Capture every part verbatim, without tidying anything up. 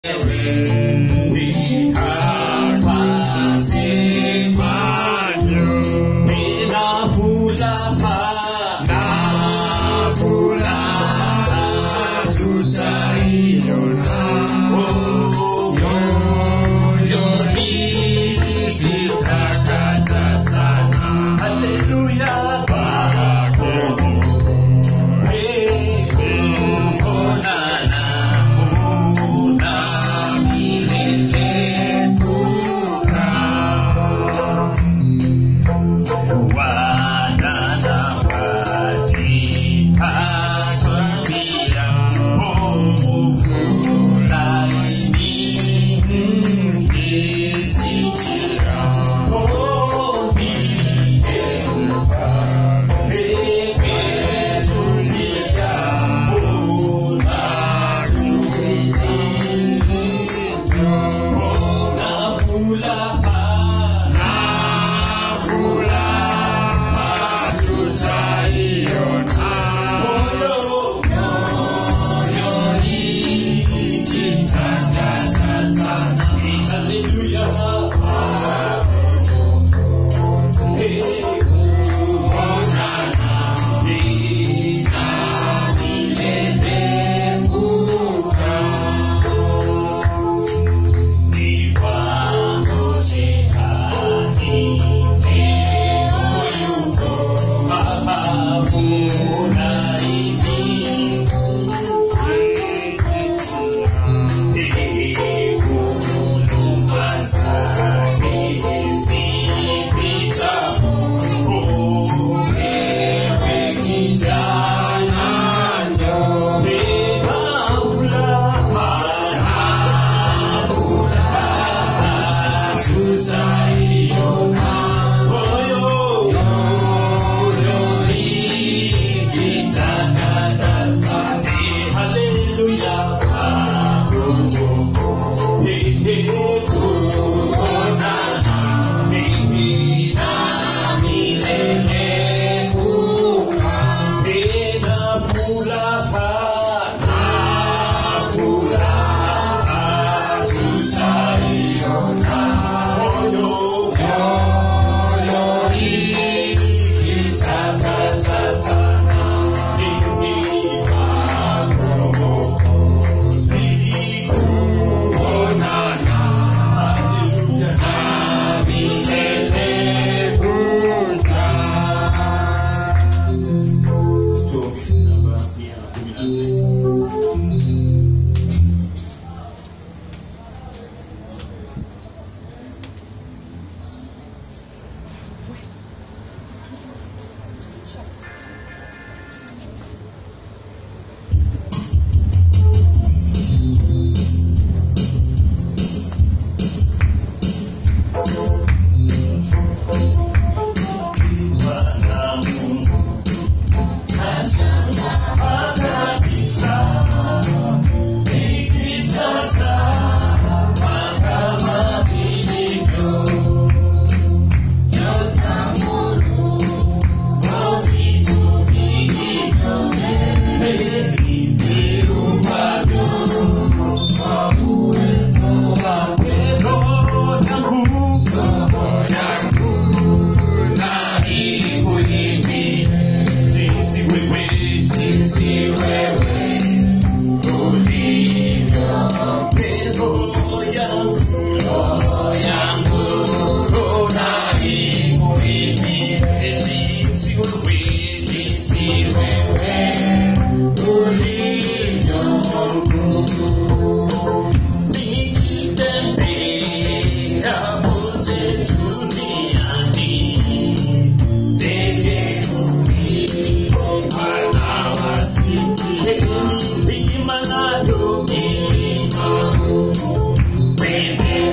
Baby,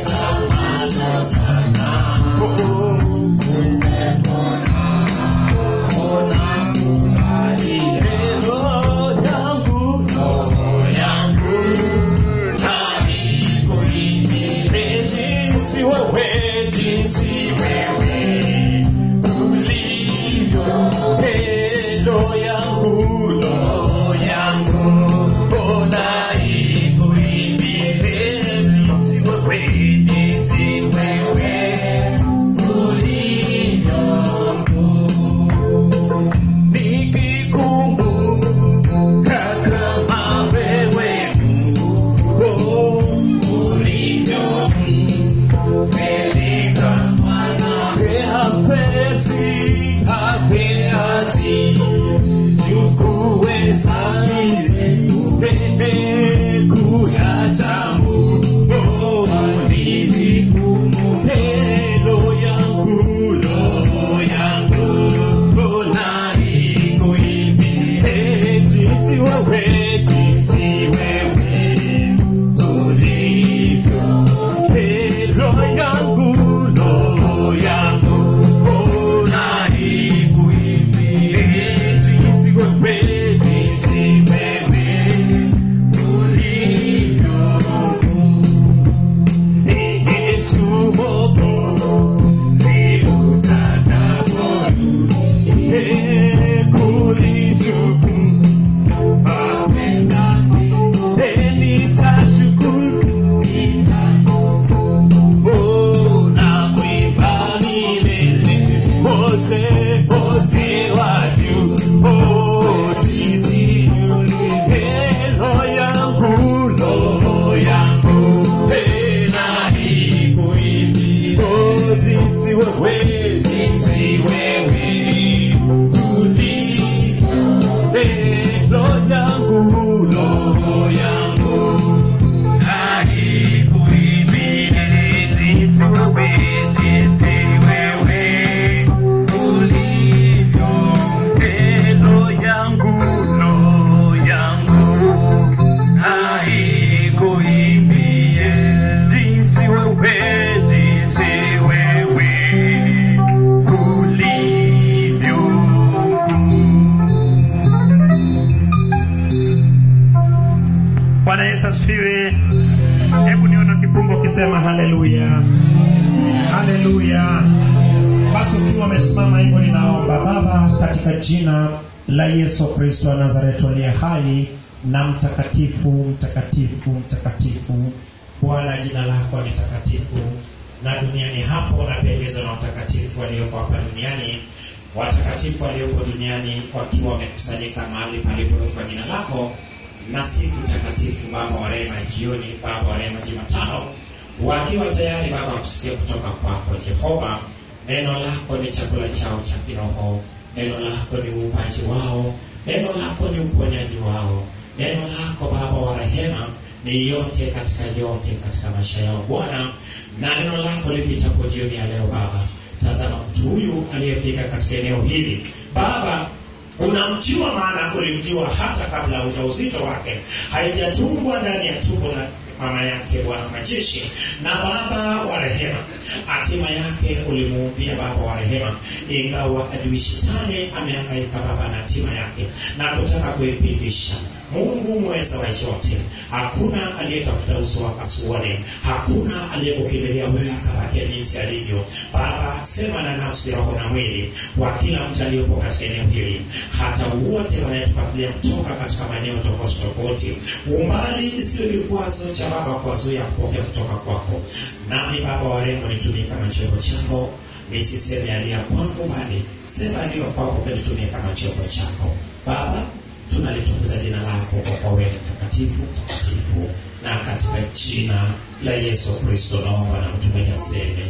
Hebu niona kipungo kisema haleluya. Haleluya. Basi ukiwa umesimama hivyo, ninaomba Baba, katika jina la Yesu Kristo wa Nazareti aliye hai na mtakatifu, mtakatifu, mtakatifu. Bwana, jina lako ni takatifu, na duniani hapo napendezwa na watakatifu walioko hapa duniani. Watakatifu walioko duniani wakiwa wamekusanyika mahali palipo kwa jina lako, na siku takatifu Baba wa rehema jioni, Baba wa rehema Jumatano, wakiwa tayari Baba kusikia kutoka kwako Jehova. Neno lako ni chakula chao cha kiroho, neno lako ni uumbaji wao, neno lako ni uponyaji wao, neno lako Baba wa rehema ni yote katika yote katika maisha yao Bwana. Na neno lako lipita kwa jioni ya leo Baba. Tazama mtu huyu aliyefika katika eneo hili Baba, unamjua, maana ulimjua hata kabla ujauzito wake haijatungwa ndani ya tumbo la mama yake Bwana majeshi. Na Baba wa rehema, hatima yake ulimuumbia Baba wa rehema, ingawa adui shetani amehangaika Baba na hatima yake na kutaka kuipindisha. Mungu mweza wa yote, hakuna aliyetafuta uso wako asuone, hakuna aliyekukimbilia wewe akabaki jinsi alivyo. Baba, sema na nafsi, roho na mwili wa kila mtu aliyepo katika eneo hili, hata wote wanayetufuatilia kutoka katika maeneo tofauti tofauti. Umbali isiwe kikwazo cha Baba kuwazuia kupokea kutoka kwako. Nami Baba wa rehema, nitumie kama chombo chako, nisiseme aliya kwangu, bali sema aliyo kwako, nitumie kama chombo chako Baba. Tunalitukuza jina lako kwa wewe mtakatifu, mtakatifu, na katika jina la Yesu Kristo naomba na mtumaini aseme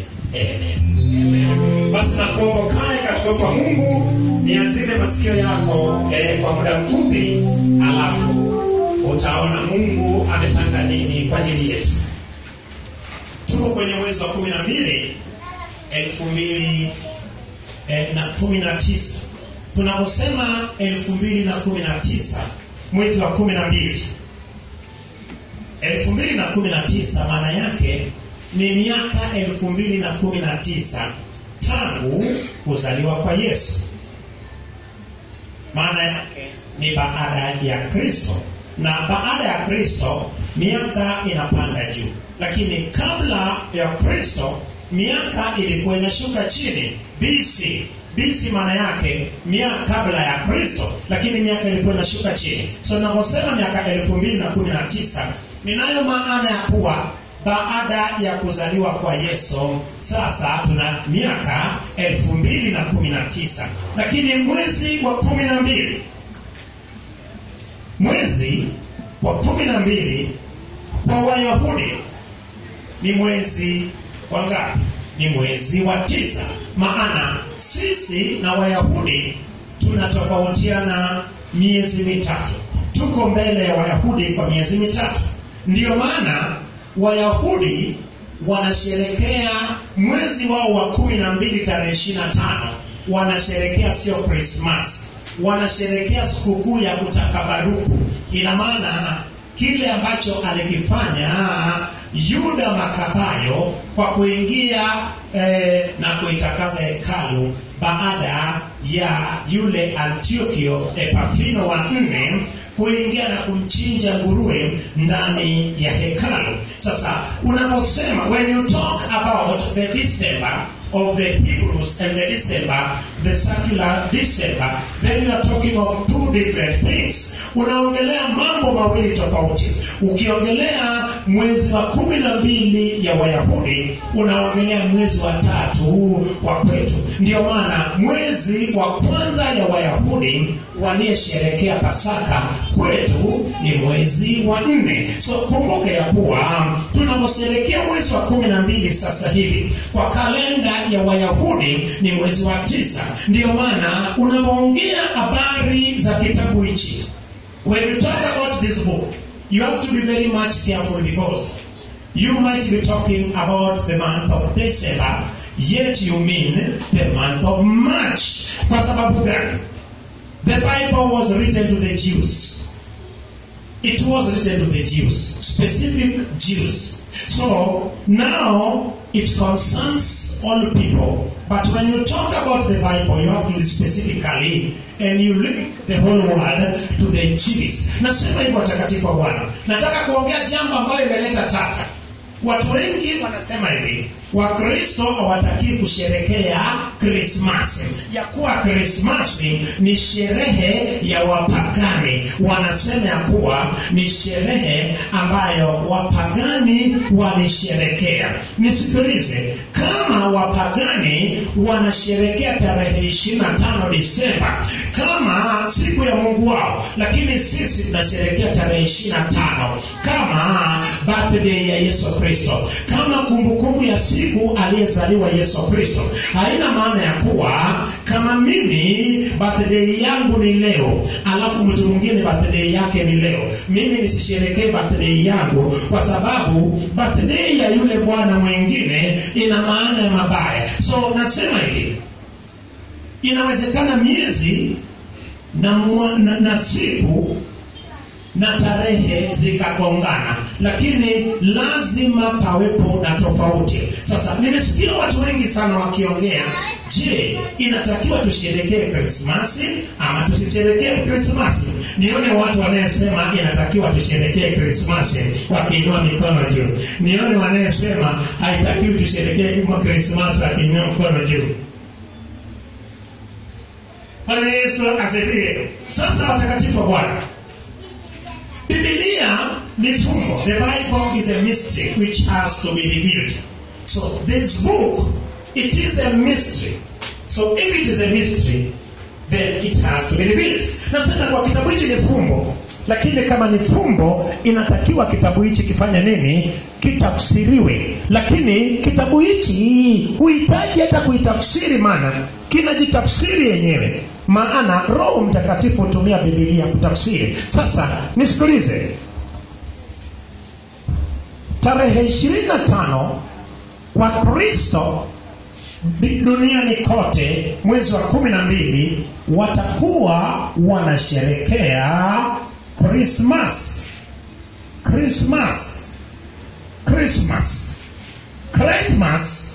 amen. Basi nakuomba kae katika kwa Mungu, niazime masikio yako eh, kwa muda mfupi, alafu utaona Mungu amepanga nini kwa ajili yetu. Tuko kwenye mwezi wa kumi na mbili elfu mbili na kumi na tisa. Tunaposema elfu mbili na kumi na tisa, mwezi wa kumi na mbili elfu mbili na kumi na tisa, maana yake ni miaka elfu mbili na kumi na tisa tangu kuzaliwa kwa Yesu. Maana yake ni baada ya Kristo, na baada ya Kristo miaka inapanda juu, lakini kabla ya Kristo miaka ilikuwa inashuka chini. B C B C maana yake miaka kabla ya Kristo, lakini miaka ilikuwa inashuka chini. So ninaposema miaka elfu mbili na kumi na tisa, ninayo maana ya kuwa baada ya kuzaliwa kwa Yesu sasa tuna miaka elfu mbili na kumi na tisa. Lakini mwezi wa kumi na mbili, mwezi wa kumi na mbili kwa Wayahudi ni mwezi wa ngapi? Ni mwezi wa tisa. Maana sisi na Wayahudi tunatofautiana miezi mitatu. Tuko mbele ya Wayahudi kwa miezi mitatu. Ndiyo maana Wayahudi wanasherekea mwezi wao wa kumi na mbili tarehe ishirini na tano. Wanasherekea sio Christmas, wanasherekea sikukuu ya kutakabaruku. Ina maana kile ambacho alikifanya Yuda Makabayo kwa kuingia eh, na kuitakaza hekalu baada ya yule Antiochio Epafino wa nne kuingia na kumchinja nguruwe ndani ya hekalu. Sasa unaposema, when you talk about the December of the Hebrews and the December, the secular December, then you are talking of two different things. Unaongelea mambo mawili tofauti. Ukiongelea mwezi wa kumi na mbili ya Wayahudi, unaongelea mwezi wa tatu wa kwetu. Ndio maana mwezi wa kwanza ya Wayahudi waliosherehekea Pasaka, kwetu ni mwezi wa nne. So kumbuke ya kuwa tunaposherehekea mwezi wa kumi na mbili sasa hivi kwa kalenda ya Wayahudi ni mwezi wa tisa. Ndio maana unapoongea habari za kitabu hichi, when you talk about this book, you have to be very much careful, because you might be talking about the month of December, yet you mean the month of March. Kwa sababu gani? The Bible was written to the Jews. it was written to the Jews, specific Jews. So now it concerns all people. But when you talk about the Bible, you have to be specifically, and you link the whole world to the Jews. Nasema hivyo watakatifu wa Bwana. Nataka kuongea jambo ambayo imeleta tata. Watu wengi wanasema hivi, Wakristo hawataki kusherekea Krismasi. Ya kuwa Krismasi ni sherehe ya wapagani. Wanasema ya kuwa ni sherehe ambayo wapagani walisherekea. Nisikilize, kama wapagani wanasherekea tarehe ishirini na tano Disemba kama siku ya Mungu wao, lakini sisi tunasherekea tarehe ishirini na tano kama birthday ya Yesu Kristo, kama kumbukumbu ya siku aliyezaliwa Yesu Kristo. Haina maana ya kuwa kama mimi birthday yangu ni leo, alafu mtu mwingine birthday yake ni leo, mimi nisisherekee birthday yangu, kwa sababu birthday ya yule bwana mwingine ina maana ya mabaya. So nasema hivi, inawezekana miezi na, na, na siku na tarehe zikagongana, lakini lazima pawepo na tofauti. Sasa nimesikia watu wengi sana wakiongea, je, inatakiwa tusherekee Krismasi ama tusisherekee Krismasi? Nione watu wanayesema inatakiwa tusherekee Krismasi wakiinua mikono juu. Nione wanayesema haitakiwi tusherekee Krismasi wakiinua mikono juu. Bwana Yesu asifiwe. Sasa watakatifu wa Bwana, Biblia ni fumbo. The Bible is a mystery which has to be revealed. So this book, it is a mystery. So if it is a mystery, then it has to be revealed. Nasema kwa kitabu hichi ni fumbo, lakini kama ni fumbo, inatakiwa kitabu hichi kifanye nini? Kitafsiriwe. Lakini kitabu hichi huhitaji hata kuitafsiri, maana kinajitafsiri yenyewe. Maana Roho Mtakatifu hutumia Biblia kutafsiri. Sasa nisikilize, tarehe ishirini na tano kwa Kristo duniani kote, mwezi wa kumi na mbili, watakuwa wanasherekea Christmas. Christmas. Christmas. Christmas.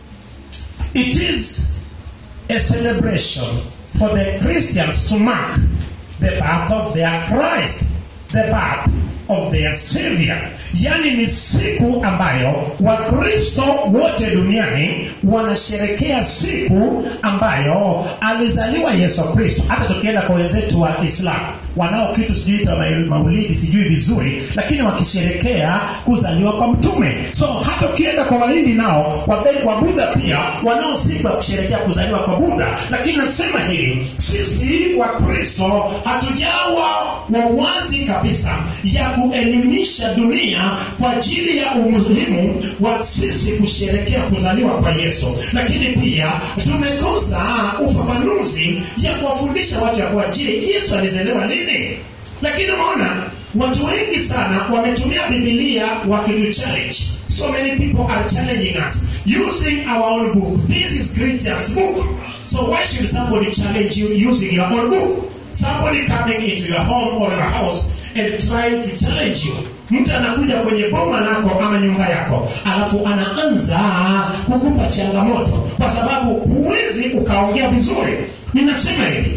It is a celebration for the Christians to mark the birth of their Christ, the birth of their Savior. Yani ni siku ambayo Wakristo wote duniani wanasherekea siku ambayo alizaliwa Yesu Kristo. Hata tukienda kwa wenzetu wa Islam, wanao kitu sijui ita maulidi sijui vizuri, lakini wakisherekea kuzaliwa kwa mtume. So hata ukienda kwa Wahindi nao, wa Buddha pia wanao siku ya kusherekea kuzaliwa kwa Buddha. Lakini nasema hili, sisi Wakristo hatujawa wawazi kabisa ya kuelimisha dunia kwa ajili ya umuhimu wa sisi kusherekea kuzaliwa kwa Yesu. Lakini pia tumekosa ufafanuzi ya kuwafundisha watu ya kwa ajili Yesu alizaliwa lini. Lakini unaona watu wengi sana wametumia Biblia wakitu challenge. So many people are challenging us using our own book. This is Christian's book. So why should somebody challenge you using your own book? Somebody coming into your home or your house and trying to challenge you. Mtu anakuja kwenye boma lako ama nyumba yako, alafu anaanza kukupa changamoto kwa sababu huwezi ukaongea vizuri. Ninasema hivi,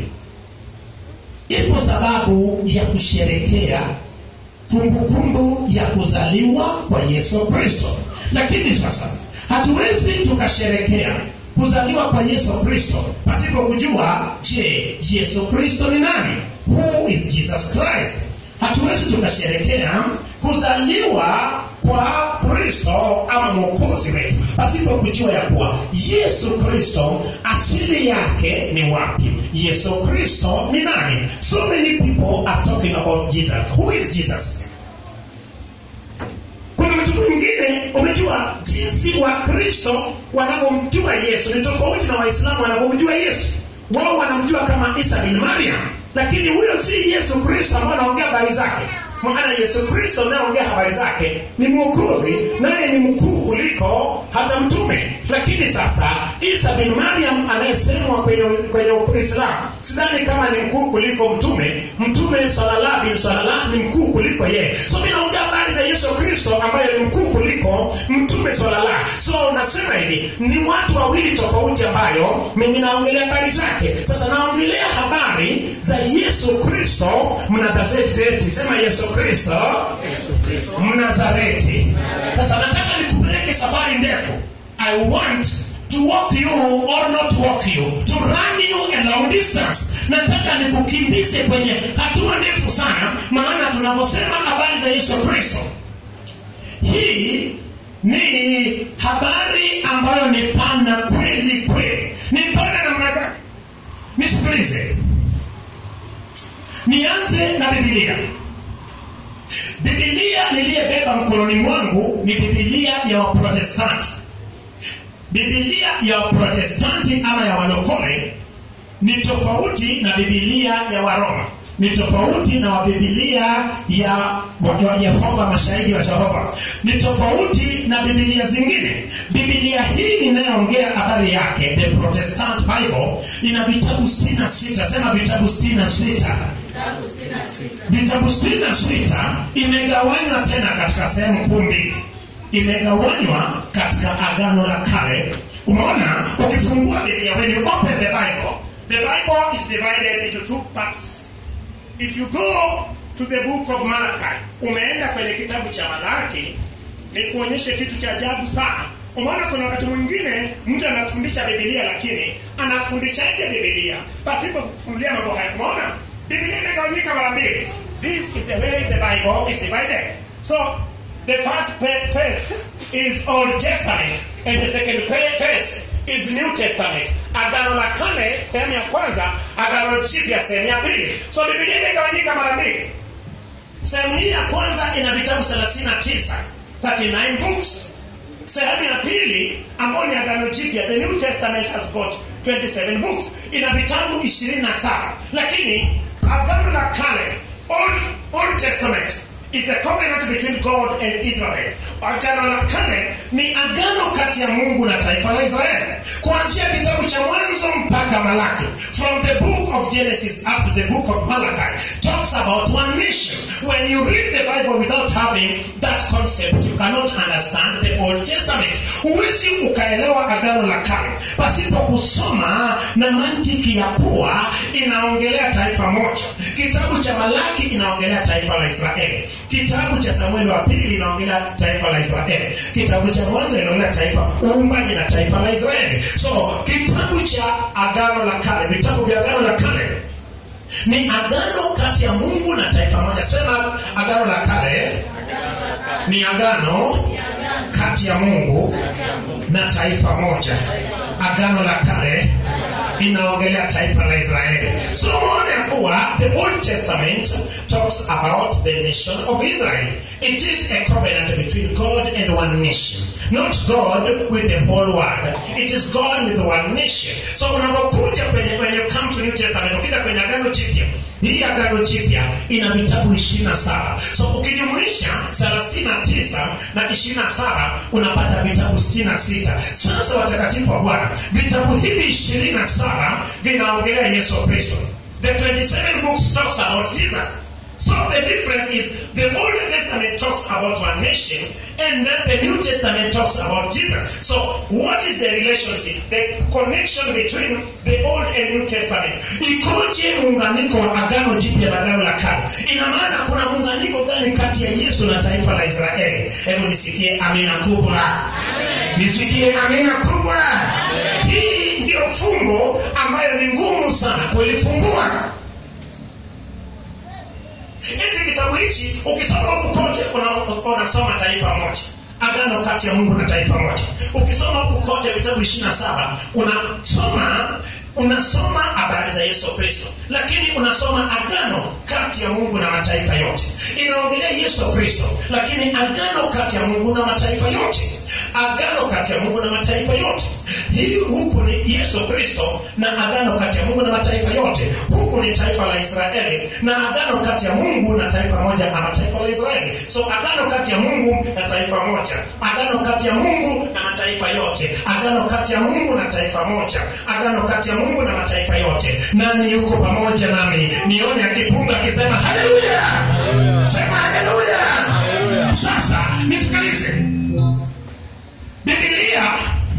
ipo sababu ya kusherekea kumbukumbu ya kuzaliwa kwa Yesu Kristo. Lakini sasa hatuwezi tukasherekea kuzaliwa kwa Yesu Kristo pasipo kujua, je, Yesu Kristo ni nani? Who is Jesus Christ? Hatuwezi tukasherekea kuzaliwa kwa Kristo ama Mwokozi wetu pasipo kujua ya kuwa Yesu Kristo asili yake ni wapi? Yesu Kristo ni nani? So many people are talking about Jesus. Who is Jesus? Kuna mtu mwingine, umejua jinsi wa Kristo wanavyomjua Yesu ni tofauti na Waislamu wanavyomjua Yesu. Wao wanamjua kama Isa bin Maryam, lakini huyo si Yesu Kristo ambaye anaongea habari zake. Maana Yesu Kristo anayeongea habari zake ni Mwokozi, naye ni mkuu kuliko kuliko hata mtume. Lakini sasa Isa bin Maryam anayesemwa kwenye kwenye Uislamu, sidhani kama ni mkuu kuliko mtume. Mtume sallallahu alaihi wasallam ni mkuu kuliko yeye. So mimi naongea habari za Yesu Kristo ambaye ni mkuu kuliko mtume sallallahu. So nasema hivi, ni watu wawili tofauti ambayo mimi naongelea habari zake. Sasa naongelea habari za Yesu Kristo Mnazareti. Sema Yesu Kristo Mnazareti. Sasa nataka nikupeleke safari ndefu. I want to walk you or not walk you, to run you a long distance. Nataka nikukimbize kwenye hatua ndefu sana, maana tunaposema habari za Yesu Kristo, hii ni habari ambayo ni pana kweli kweli. Ni pana namna gani? Nisikilize. Nianze na Biblia. Biblia niliyebeba mkononi mwangu ni Biblia ya Waprotestanti. Biblia ya Waprotestanti ama ya walokole ni tofauti na Biblia ya Waroma. Ni tofauti na Biblia ya Yehova, mashahidi wa Yehova. Ni tofauti na Biblia zingine. Biblia hii ninayoongea habari yake, the Protestant Bible, ina vitabu sitini na sita. Sema vitabu sitini na sita. Vitabu sitini na sita imegawanywa tena katika sehemu kuu mbili. Imegawanywa katika Agano la Kale. Umeona, ukifungua Biblia, when you open the Bible, the Bible is divided into two parts. If you go to the book of Malachi, umeenda kwenye kitabu cha Malaki, ni kuonyesha kitu cha ajabu sana. Umeona kuna wakati mwingine mtu anafundisha Biblia lakini anafundishaje Biblia pasipo kufundia mambo haya. Umeona? Biblia imegawanyika mara mbili. This is the way the Bible is divided. So the first phase is Old Testament and the second phase is New Testament. Agano la Kale sehemu ya kwanza, Agano Jipya sehemu ya pili. So Biblia imegawanyika mara mbili. Sehemu hii ya kwanza ina vitabu thelathini na tisa, thirty-nine books. Sehemu ya pili ambayo ni Agano Jipya, the New Testament has got twenty-seven books. Ina vitabu ishirini na saba. Lakini Agano la Kale, Old, Old Testament, is the covenant between God and Israel. Agano la Kale ni agano kati ya Mungu na taifa la Israeli. Kuanzia kitabu cha Mwanzo mpaka Malaki, from the book of Genesis up to the book of Malachi, talks about one nation. When you read the Bible without having that concept, you cannot understand the Old Testament. Huwezi ukaelewa agano la Kale pasipo kusoma na mantiki ya kuwa inaongelea taifa moja. Kitabu cha Malaki inaongelea taifa la Israeli. Kitabu cha Samueli wa pili inaongelea taifa la Israeli. Kitabu cha Mwanzo inaongelea taifa uumbaji na taifa la Israeli. So kitabu cha Agano la Kale, vitabu vya Agano la Kale ni agano kati ya Mungu na taifa moja. Sema Agano la Kale ni agano kati ya Mungu na taifa moja. Agano la Kale inaongelea taifa la Israeli. So unaona kuwa the Old Testament talks about the nation of Israel. It is a covenant between God and one nation. Not God with the whole world. It is God with one nation. So unapokuja kwenye when you come to New Testament, ukija kwenye Agano Jipya, hii Agano Jipya ina vitabu ishirini na saba. So ukijumlisha thelathini na tisa na ishirini na saba unapata vitabu sitini na sita. Sasa watakatifu wa Bwana, vitabu hivi ishirini na saba vinaongelea Yesu Kristo. The twenty-seven books talks about Jesus. So the difference is the Old Testament talks about one nation and then the New Testament talks about Jesus. So what is the relationship, the connection between the Old and New Testament? Ikoje muunganiko wa Agano Jipya na Agano la Kale? Ina maana kuna muunganiko gani kati ya Yesu na taifa la Israeli? Hebu nisikie amina kubwa. Amen. Nisikie amina kubwa. Amen. Hii ndio fungo ambayo ni ngumu sana kulifungua. Eti kitabu hichi ukisoma huko kote unasoma taifa moja. Agano kati ya Mungu na taifa moja. Ukisoma huko kote vitabu ishirini na saba unasoma unasoma habari za Yesu Kristo. Lakini unasoma agano kati ya Mungu na mataifa yote. Inaongelea Yesu Kristo, lakini agano kati ya Mungu na mataifa yote. Agano kati ya Mungu na mataifa yote. Hii huku ni Yesu Kristo na agano kati ya Mungu na mataifa yote. Huku ni taifa la Israeli na agano kati ya Mungu na taifa moja na mataifa la Israeli. So agano kati ya Mungu na taifa moja, agano kati ya Mungu na mataifa yote, agano kati ya Mungu na taifa moja, agano kati ya Mungu na mataifa yote. Nani yuko pamoja nami? Nione akipunga akisema haleluya. Sema haleluya. Sasa nisikilize. Biblia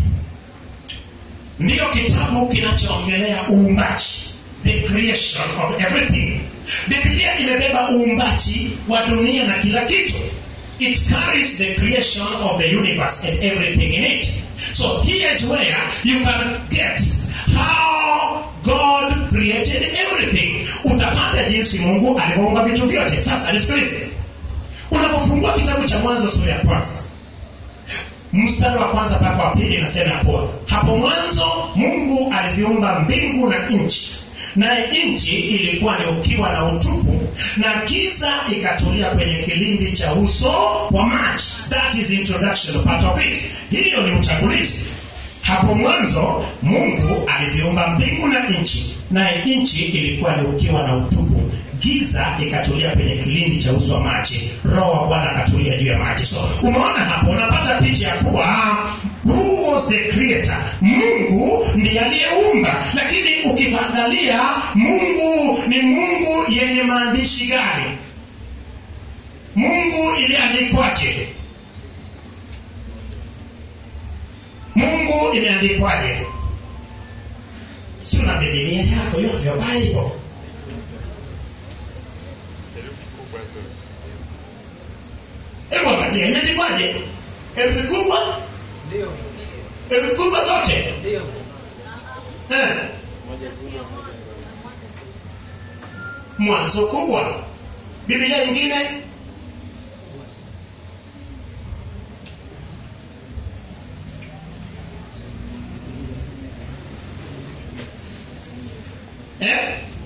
ndio kitabu kinachoongelea uumbaji, the creation of everything. Biblia imebeba uumbaji wa dunia na kila kitu. It carries the creation of the universe and everything in it. So here is where you can get how God created everything. Utapata jinsi Mungu aliumba vitu vyote. Sasa nisikilize. Unapofungua kitabu cha Mwanzo sura ya kwanza, mstari wa kwanza mpaka wa pili inasema hapo, hapo mwanzo Mungu aliziumba mbingu na nchi. Naye nchi ilikuwa ni ukiwa na utupu, na giza ikatulia kwenye kilindi cha uso wa maji. That is introduction part of it. Hiyo ni utangulizi. Hapo mwanzo Mungu aliziumba mbingu na nchi, naye nchi ilikuwa ni ukiwa na utupu, giza ikatulia kwenye kilindi cha uso wa maji, Roho wa Bwana akatulia juu ya maji. So umeona hapo, unapata picha ya kuwa who was the creator? Mungu ndiye aliyeumba. Lakini ukiangalia Mungu ni Mungu yenye maandishi gani? Mungu iliandikwaje? Mungu imeandikwaje? Si una Biblia yako, you have your Bible. Ewa kadia imeandikwaje? Herufi kubwa? Ndio. Herufi kubwa zote? Ndio. Eh. Mwanzo kubwa. Biblia nyingine? Eh?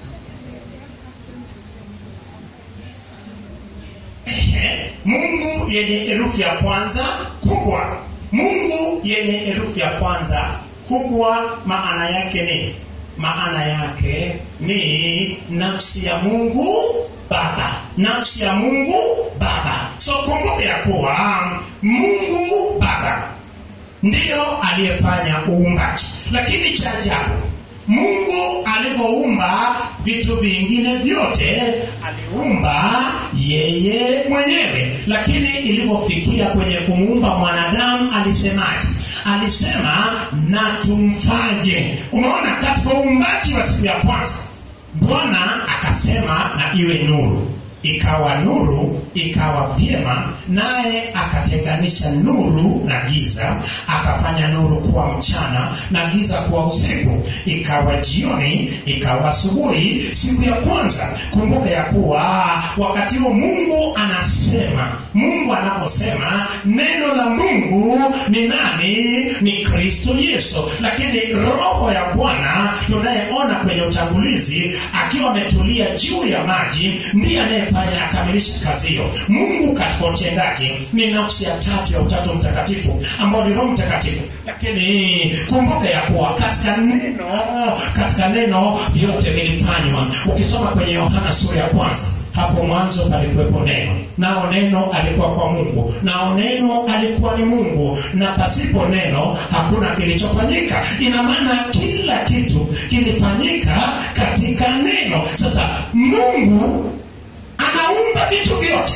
Eh, Mungu yenye herufi ya kwanza kubwa. Mungu yenye herufi ya kwanza kubwa maana yake ni maana yake ni nafsi ya Mungu Baba. Nafsi ya Mungu Baba. So kumbuka ya kuwa Mungu Baba ndio aliyefanya uumbaji. Lakini cha ajabu, Mungu alipoumba vitu vingine vyote aliumba yeye mwenyewe. Lakini ilipofikia kwenye kumuumba mwanadamu alisemaje? Alisema na tumfanye. Umeona katika uumbaji wa siku ya kwanza Bwana akasema na iwe nuru. Ikawa nuru, ikawa vyema, naye akatenganisha nuru na giza, akafanya nuru kuwa mchana na giza kuwa usiku. Ikawa jioni, ikawa asubuhi siku ya kwanza. Kumbuka ya kuwa wakati huo Mungu anasema, Mungu anaposema, neno la Mungu ni nani? Ni Kristo Yesu. Lakini Roho ya Bwana tunayeona kwenye utangulizi akiwa ametulia juu ya maji ndiye anayefanya akamilisha kazi hiyo. Mungu katika utendaji ni nafsi ya tatu ya Utatu Mtakatifu ambao ni Roho Mtakatifu. Lakini kumbuka ya kuwa katika neno, katika neno yote vilifanywa. Ukisoma kwenye Yohana sura ya kwanza, hapo mwanzo palikuwepo neno, nao neno alikuwa kwa Mungu, nao neno alikuwa ni Mungu, na pasipo neno hakuna kilichofanyika. Ina maana kila kitu kilifanyika katika neno. Sasa Mungu anaumba vitu vyote,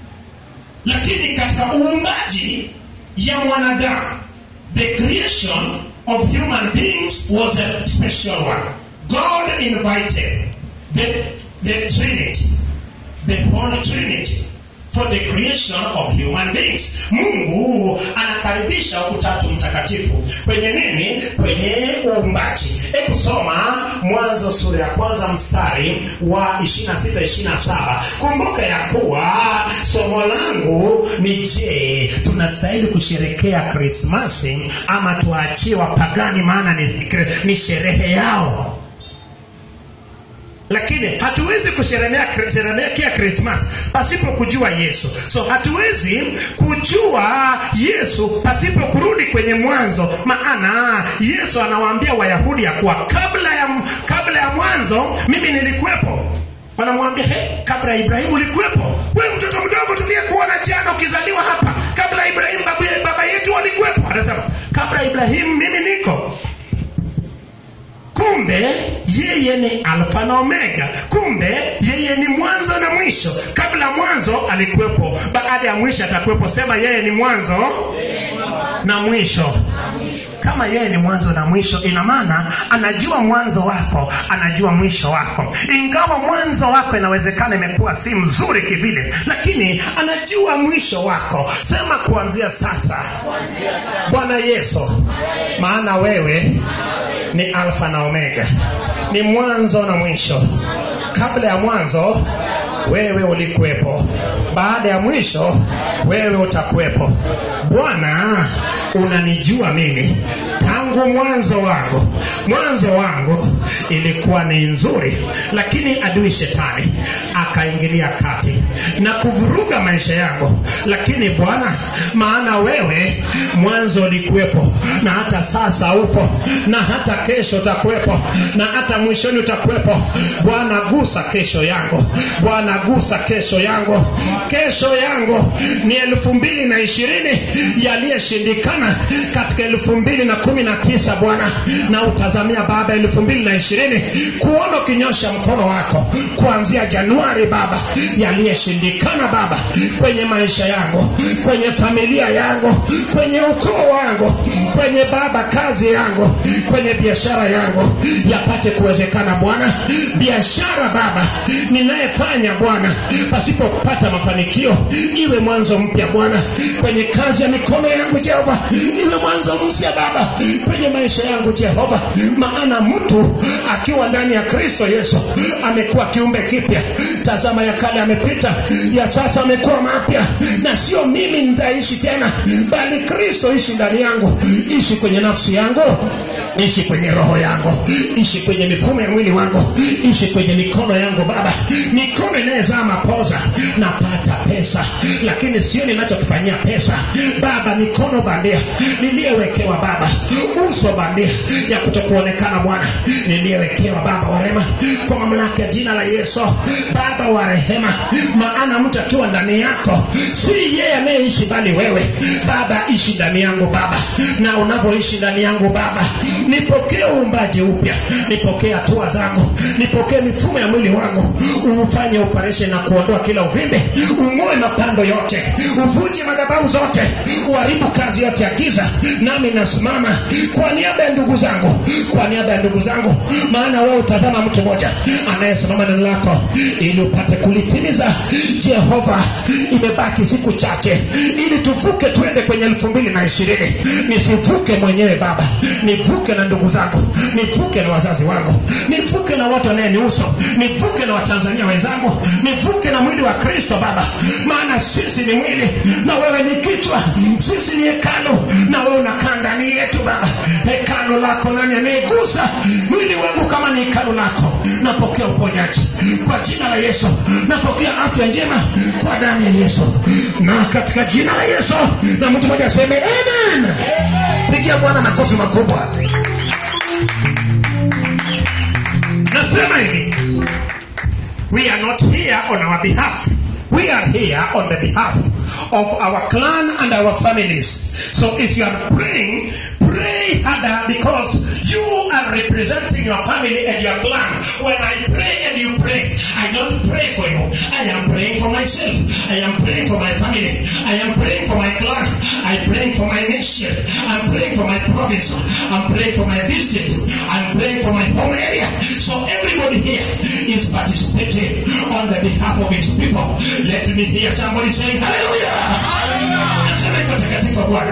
lakini katika uumbaji ya mwanadamu, the creation of human beings was a special one. God invited the, the Trinity, the Holy Trinity, for the creation of human beings. Mungu anakaribisha Utatu Mtakatifu kwenye nini? Kwenye uumbaji. Hebu soma Mwanzo sura ya kwanza mstari wa ishirini na sita ishirini na saba. Kumbuka ya kuwa somo langu ni je, tunastahili kusherehekea Krismasi ama tuachie wapagani maana ni, ni sherehe yao? Lakini hatuwezi kusherehekea Christmas pasipo kujua Yesu. So hatuwezi kujua Yesu pasipo kurudi kwenye mwanzo. Maana Yesu anawaambia Wayahudi ya kuwa kabla ya kabla ya mwanzo mimi nilikuwepo. Wanamwambia, hey, kabla ya Ibrahimu ulikuwepo. Wewe mtoto mdogo tuliyekuona jana ukizaliwa hapa. Kabla ya Ibrahimu baba, baba yetu walikuwepo. Anasema kabla ya Ibrahimu mimi niko. Kumbe yeye ni Alfa na Omega. Kumbe yeye ni mwanzo na mwisho. Kabla mwanzo alikuwepo, baada ya mwisho atakuwepo. Sema yeye ni mwanzo na mwisho. Kama yeye ni mwanzo na mwisho, ina maana anajua mwanzo wako, anajua mwisho wako. Ingawa mwanzo wako inawezekana imekuwa si mzuri kivile, lakini anajua mwisho wako. Sema kuanzia sasa, Bwana Yesu, maana wewe ni Alfa na Omega, ni mwanzo na mwisho. Kabla ya mwanzo wewe ulikuwepo, baada ya mwisho wewe utakuwepo. Bwana, unanijua mimi tangu mwanzo wangu. Mwanzo wangu ilikuwa ni nzuri, lakini adui shetani akaingilia kati na kuvuruga maisha yangu. Lakini Bwana, maana wewe mwanzo ulikuwepo, na hata sasa upo, na hata kesho utakuwepo, na hata mwishoni utakuwepo. Bwana, gusa kesho yangu. Bwana, gusa kesho yangu. Kesho yangu ni elfu mbili na ishirini yaliyeshindikana katika elfu mbili na kumi na tisa. Bwana, na utazamia Baba elfu mbili na ishirini kuona kinyosha mkono wako kuanzia Januari Baba, yaliyeshindikana Baba kwenye maisha yangu, kwenye familia yangu, kwenye ukoo wangu, kwenye Baba kazi yangu, kwenye biashara yangu, yapate kuwezekana Bwana. Biashara Baba ninayefanya Bwana pasipo kupata mafanikio, iwe mwanzo mpya Bwana. Kwenye kazi ya mikono yangu Jehova, iwe mwanzo mpya Baba kwenye maisha yangu Jehova. Maana mtu akiwa ndani ya Kristo Yesu amekuwa kiumbe kipya. Tazama ya kale amepita, ya sasa amekuwa mapya. Na sio mimi nitaishi tena, bali Kristo ishi ndani yangu. Ishi kwenye nafsi yangu, ishi kwenye roho yangu, ishi kwenye mifumo ya mwili wangu, ishi kwenye mikono yangu Baba. Mikono inayozaa mapoza napata pesa, lakini sio ninachokifanyia pesa Baba. Mikono bandia niliyewekewa Baba, uso bandia ya kutokuonekana Bwana niliyewekewa Baba wa rehema, kwa mamlaka ya jina la Yesu Baba wa rehema. Maana mtu akiwa ndani yako, si yeye anayeishi bali wewe Baba. Ishi ndani yangu Baba, na unapoishi ndani yangu Baba, nipokee uumbaji upya, nipokee hatua zangu, nipokee mifumo ya mwili wangu, ufanye operation na kuondoa kila uvimbe, ung'oe mapando yote, uvunje madhabahu zote, uharibu kazi yote ya giza. Nami nasimama kwa niaba ya ndugu zangu, kwa niaba ya ndugu zangu, maana wewe utazama mtu mmoja anayesimama neno lako ili upate kulitimiza. Jehova, imebaki siku chache ili tuvuke tuende kwenye elfu mbili na ishirini. Nisivuke mwenyewe Baba, nivuke na ndugu zangu, nivuke na wazazi wangu, nivuke na watu wanayenihusu, nivuke na Watanzania wenzangu, nivuke na mwili wa Kristo Baba. Maana sisi ni mwili na wewe ni kichwa. Sisi ni hekalu na wewe unakaa ndani yetu Baba. Hekalu lako nani anayegusa mwili wangu kama ni hekalu lako? Napokea uponyaji kwa jina la Yesu, napokea afya njema kwa damu ya Yesu, na katika jina la Yesu. Na mtu mmoja aseme amen. Pigia Bwana makofi makubwa. Nasema hivi, we are not here on our behalf. We are here on the behalf of our clan and our families. So if you are praying, pray harder, because you are representing your family and your clan. When I pray and you pray, I don't pray for you. I am praying for myself. I am praying for my family. I am praying for my clan. I am praying for my nation. I am praying for my province. I am praying for my district. I am praying for my home area. So everybody here is participating on the behalf of his people. Let me hear somebody saying hallelujah. Nasema kwa takatifu Bwana.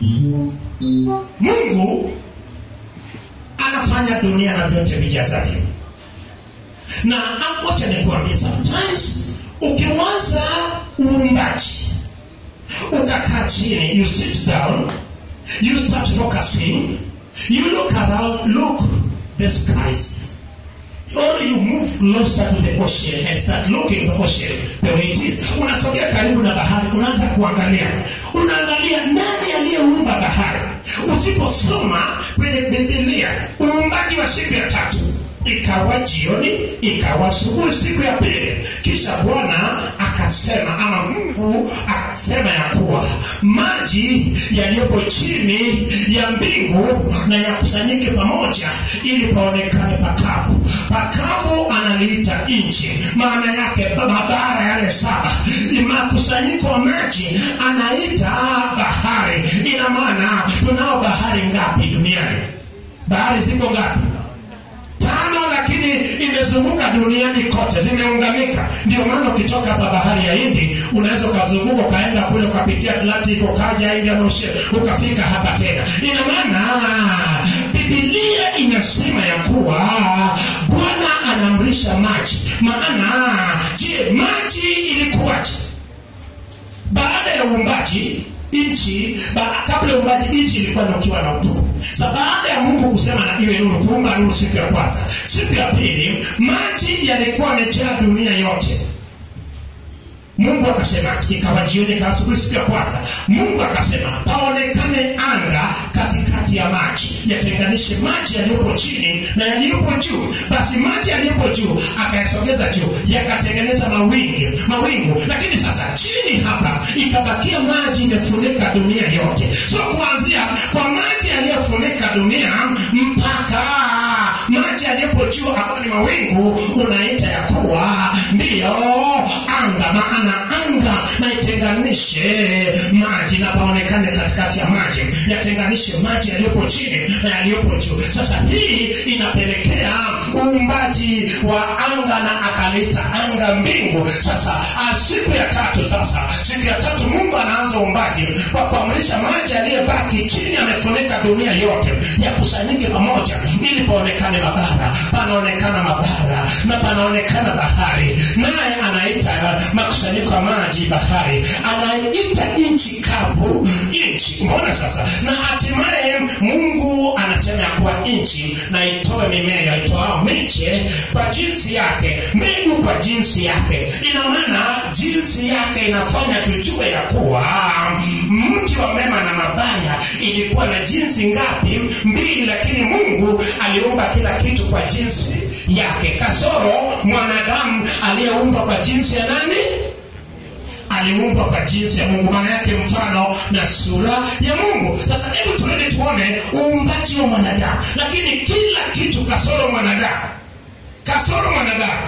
Mungu anafanya dunia na vyote vijazavyo. Na acha nikuambie, sometimes ukiwaza uumbaji, ukakaa chini, you sit down, you start focusing, you look around, look the skies. or you move closer to the ocean and start looking at the ocean the way it is. Unasogea karibu na bahari, unaanza kuangalia. Unaangalia nani aliyeumba bahari. Usiposoma kwenye Biblia uumbaji wa siku ya tatu, ikawa jioni, ikawa asubuhi siku ya pili, kisha Bwana akasema, ama Mungu akasema ya kuwa maji yaliyopo chini ya mbingu na yakusanyike pamoja ili paonekane pakavu. Pakavu analiita nchi, maana yake mabara yale saba. Makusanyiko wa maji anaita bahari. Ina maana tunao bahari ngapi duniani? Bahari ziko ngapi? Tano, lakini imezunguka duniani kote, zimeunganika. Ndio maana ukitoka hapa bahari ya Hindi unaweza kuzunguka kaenda kule ukapitia Atlantic ukaja Indian Ocean ukafika hapa tena. Ina maana Biblia inasema ya kuwa Bwana anamrisha maji. Maana je, maji ilikuwaje? Baada ya uumbaji nchi, kabla ya uumbaji nchi ilikuwa ikiwa na utupu. Sasa baada ya Mungu kusema na iwe nuru, kuumba nuru siku ya kwanza, siku ya pili maji yalikuwa yamejaa dunia yote. Mungu akasema ikawa jioni, ikawa asubuhi siku ya kwanza. Mungu akasema paonekane anga katikati ya maji, yatenganishe maji yaliyopo chini na yaliyopo juu. Basi maji yaliyopo juu akayasogeza juu, yakatengeneza mawingu, mawingu. Lakini sasa chini hapa ikabakia maji imefunika dunia yote. So kuanzia kwa maji yaliyofunika dunia mpaka maji yaliyopo juu hapo ni mawingu, unaita ya kuwa ndio anga. Maana anga na itenganishe maji na paonekane katikati ya maji, yatenganishe maji yaliyopo chini na yaliyopo juu. Sasa hii inapelekea uumbaji wa anga na akaleta anga mbingu. Sasa siku ya tatu, sasa siku ya tatu Mungu anaanza uumbaji kwa kuamrisha maji yaliyobaki chini yamefunika dunia yote yakusanyike pamoja ili paonekane mabara. Panaonekana mabara na panaonekana bahari, naye anaita makusanyiko ya maji bahari, anaita nchi kavu nchi. Mbona sasa? Na hatimaye Mungu anasema ya kuwa nchi na itoe mimea, itoa miche kwa jinsi yake, mbegu kwa jinsi yake. Ina maana jinsi yake inafanya tujue ya kuwa mti wa mema na mabaya ilikuwa na jinsi ngapi? Mbili. Lakini Mungu aliumba kila kitu kwa jinsi yake, kasoro mwanadamu aliyeumbwa kwa jinsi ya nani? Aliumbwa kwa jinsi ya Mungu, maana yake mfano na sura ya Mungu. Sasa hebu tuende tuone uumbaji wa mwanadamu. Lakini kila kitu kasoro mwanadamu, kasoro mwanadamu.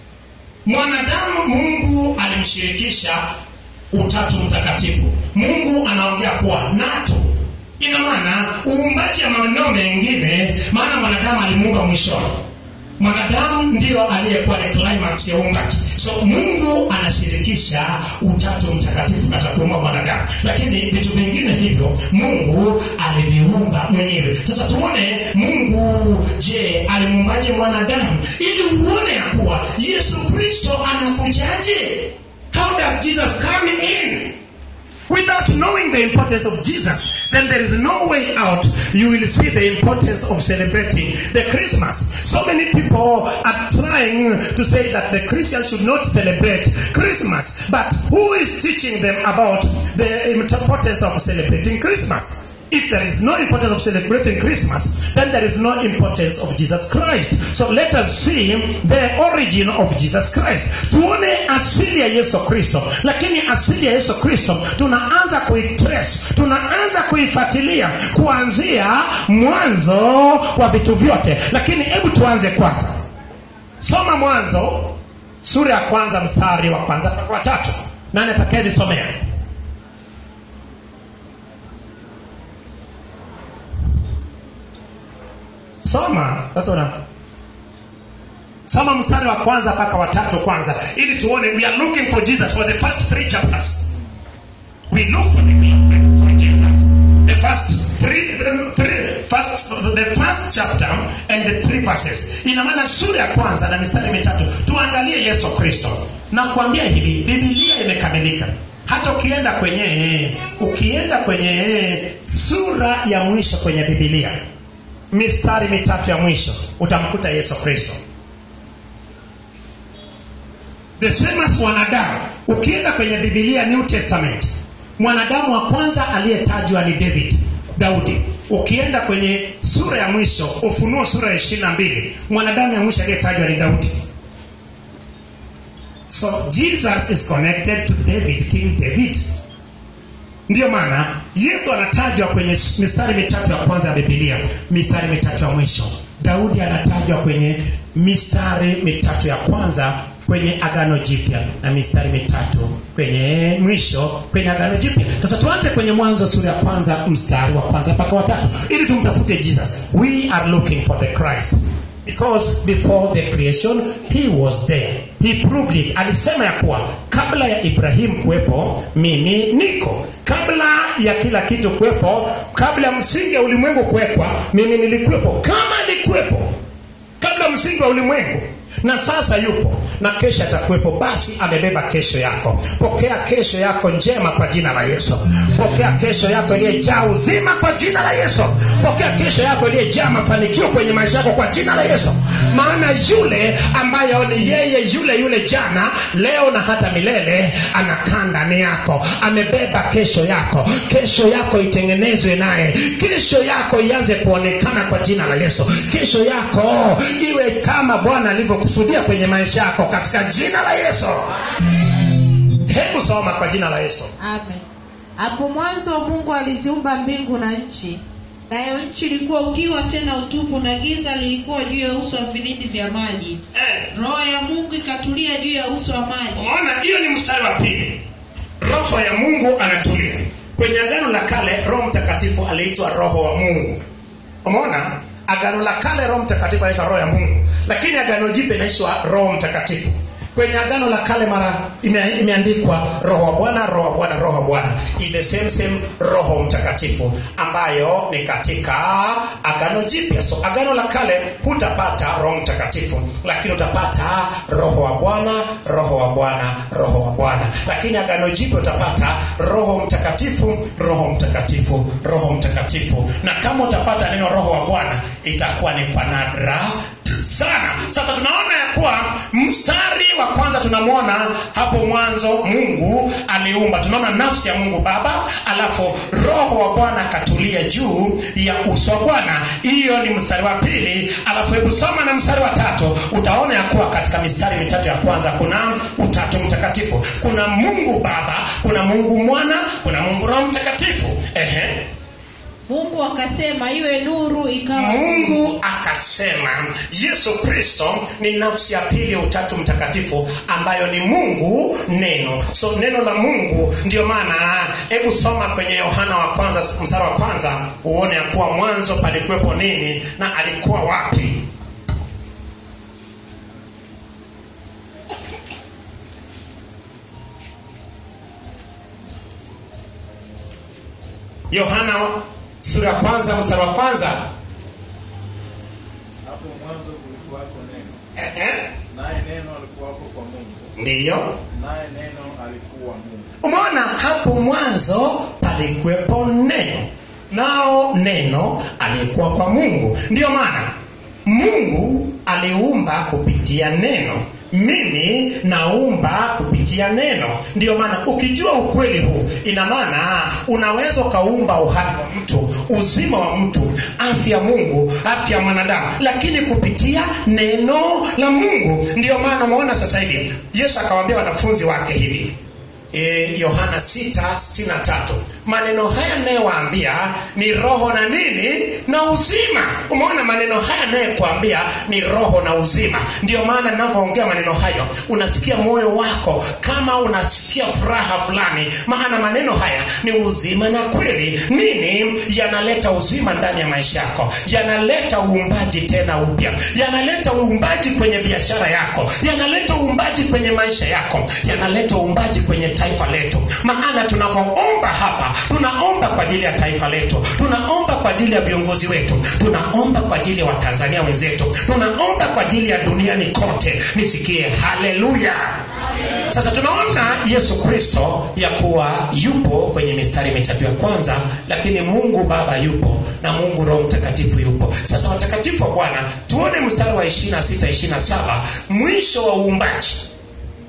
Mwanadamu Mungu alimshirikisha utatu mtakatifu. Mungu anaongea kuwa natu. Ina maana uumbaji wa maneno mengine, maana mwanadamu alimuumba mwishoni. Mwanadamu ndio aliyekuwa ni climax ya uumbaji. So Mungu anashirikisha utatu mtakatifu katika kuumba mwanadamu. Lakini vitu vingine hivyo Mungu aliviumba mwenyewe. Sasa tuone Mungu je, alimuumbaje mwanadamu ili uone ya kuwa Yesu Kristo anakujaje. How does Jesus come in? Without knowing the importance of Jesus, then there is no way out. You will see the importance of celebrating the Christmas. So many people are trying to say that the Christians should not celebrate Christmas. But who is teaching them about the importance of celebrating Christmas? If there is no importance of celebrating Christmas, then there is no importance of Jesus Christ. So let us see the origin of Jesus Christ. Tuone asili ya Yesu Kristo. Lakini asili ya Yesu Kristo tunaanza kuitrace, tunaanza kuifuatilia kuanzia mwanzo wa vitu vyote. Lakini hebu tuanze kwanza. Soma Mwanzo sura ya kwanza mstari wa kwanza mpaka wa tatu. Nani atakayenisomea? Soma. Sasa una Soma mstari wa kwanza mpaka wa tatu kwanza ili tuone. We are looking for Jesus for the first three chapters. We look for the for Jesus. The first three, three first the first chapter and the three verses. Ina maana sura ya kwanza na mistari mitatu tuangalie Yesu Kristo. Na kuambia hivi, Biblia imekamilika. Hata ukienda kwenye ukienda kwenye sura ya mwisho kwenye Biblia, mistari mitatu ya mwisho utamkuta Yesu Kristo. The same as wanadamu. Ukienda kwenye Biblia New Testament, mwanadamu wa kwanza aliyetajwa ni David, Daudi. Ukienda kwenye sura ya mwisho, Ufunuo sura ya ishirini na mbili, mwanadamu ya mwisho aliyetajwa ni Daudi. So Jesus is connected to David, King David. Ndio maana Yesu anatajwa kwenye mistari mitatu ya kwanza ya Biblia, mistari mitatu ya mwisho. Daudi anatajwa kwenye mistari mitatu ya kwanza kwenye Agano Jipya na mistari mitatu kwenye mwisho kwenye Agano Jipya. Sasa tuanze kwenye Mwanzo sura ya kwanza mstari wa kwanza mpaka wa tatu ili tumtafute Jesus. We are looking for the Christ. Because before the creation he was there. He proved it. Alisema ya kuwa kabla ya Ibrahim kuwepo mimi niko. Kabla ya kila kitu kuwepo, kabla msingi ya ulimwengu kuwekwa, mimi nilikuwepo. Kama nilikuwepo kabla msingi wa ulimwengu, na sasa yupo na kesho atakuwepo, basi amebeba kesho yako. Pokea kesho yako njema kwa jina la Yesu. Pokea kesho yako iliyojaa uzima kwa jina la Yesu. Pokea kesho yako iliyojaa mafanikio kwenye maisha yako kwa jina la Yesu. Maana yule ambaye ni yeye yule yule jana, leo na hata milele anakaa ndani yako. Amebeba kesho yako. Kesho yako itengenezwe naye. Kesho yako ianze kuonekana kwa jina la Yesu. Kesho yako iwe kama Bwana alivyokusudia kwenye maisha yako katika jina la Yesu. Hebu soma kwa jina la Yesu. Amen. Hapo mwanzo Mungu aliziumba mbingu na nchi. Nayo nchi ilikuwa ukiwa tena utupu, na giza lilikuwa juu ya uso wa vilindi vya maji. Eh. Roho ya Mungu ikatulia juu ya uso wa maji. Unaona, hiyo ni mstari wa pili. Roho ya Mungu anatulia. Kwenye Agano la Kale Roho Mtakatifu aliitwa Roho wa Mungu. Umeona? Agano la Kale Roho Mtakatifu anaitwa Roho ya Mungu, lakini Agano Jipya inaitwa Roho Mtakatifu. Kwenye Agano la Kale mara ime, imeandikwa Roho wa Bwana, Roho wa Bwana, Roho wa Bwana. Is the same same Roho Mtakatifu ambayo ni katika Agano Jipya. So Agano la Kale hutapata Roho Mtakatifu, lakini utapata Roho wa Bwana, Roho wa Bwana, Roho wa Bwana. Lakini Agano Jipya utapata Roho Mtakatifu, Roho Mtakatifu, Roho Mtakatifu. Na kama utapata neno Roho wa Bwana, itakuwa ni kwa nadra sana. Sasa tunaona ya kuwa mstari wa kwanza tunamwona hapo mwanzo Mungu aliumba. Tunaona nafsi ya Mungu Baba, alafu Roho wa Bwana katulia juu ya uso wa Bwana. Hiyo ni mstari wa pili. Alafu hebu soma na mstari wa tatu. Utaona ya kuwa katika mistari mitatu ya kwanza kuna utatu mtakatifu. Kuna Mungu Baba, kuna Mungu Mwana, kuna Mungu Roho Mtakatifu. Ehe. Mungu akasema iwe nuru, ikawa. Mungu akasema. Yesu Kristo ni nafsi ya pili ya utatu mtakatifu ambayo ni Mungu neno. So neno la Mungu, ndio maana hebu soma kwenye Yohana wa kwanza mstari wa kwanza uone ya kuwa mwanzo palikuwepo nini na alikuwa wapi. Yohana sura ya kwanza mstari wa kwanza. Hapo mwanzo kulikuwa neno. Eh eh. Naye neno alikuwa kwa Mungu. Ndiyo. Naye neno alikuwa Mungu. Umeona, hapo mwanzo palikuwepo neno. Nao neno alikuwa kwa Mungu. Ndiyo maana Mungu aliumba kupitia neno. Mimi naumba kupitia neno. Ndiyo maana ukijua ukweli huu, ina maana unaweza kaumba uhai wa mtu, uzima wa mtu, afya Mungu, afya mwanadamu, lakini kupitia neno la Mungu. Ndiyo maana umeona sasa hivi Yesu akawaambia wanafunzi wake hivi, E, Yohana sita sitini na tatu, maneno haya nayowaambia ni roho na nini na uzima. Umeona, maneno haya nayokuambia ni roho na uzima. Ndio maana ninavyoongea maneno hayo unasikia moyo wako kama unasikia furaha fulani, maana maneno haya ni uzima na kweli. Nini yanaleta uzima ndani ya maisha yako? Yanaleta uumbaji tena upya, yanaleta uumbaji kwenye biashara yako, yanaleta uumbaji kwenye maisha yako, yanaleta uumbaji kwenye taifa letu. Maana tunapoomba hapa, tunaomba kwa ajili ya taifa letu, tunaomba kwa ajili ya viongozi wetu, tunaomba kwa ajili ya Watanzania wenzetu, tunaomba kwa ajili ya duniani kote. Nisikie haleluya. Sasa tunaona Yesu Kristo ya kuwa yupo kwenye mistari mitatu ya kwanza, lakini Mungu Baba yupo na Mungu Roho Mtakatifu yupo. Sasa watakatifu wa Bwana, tuone mstari wa ishirini na sita ishirini na saba, mwisho wa uumbaji.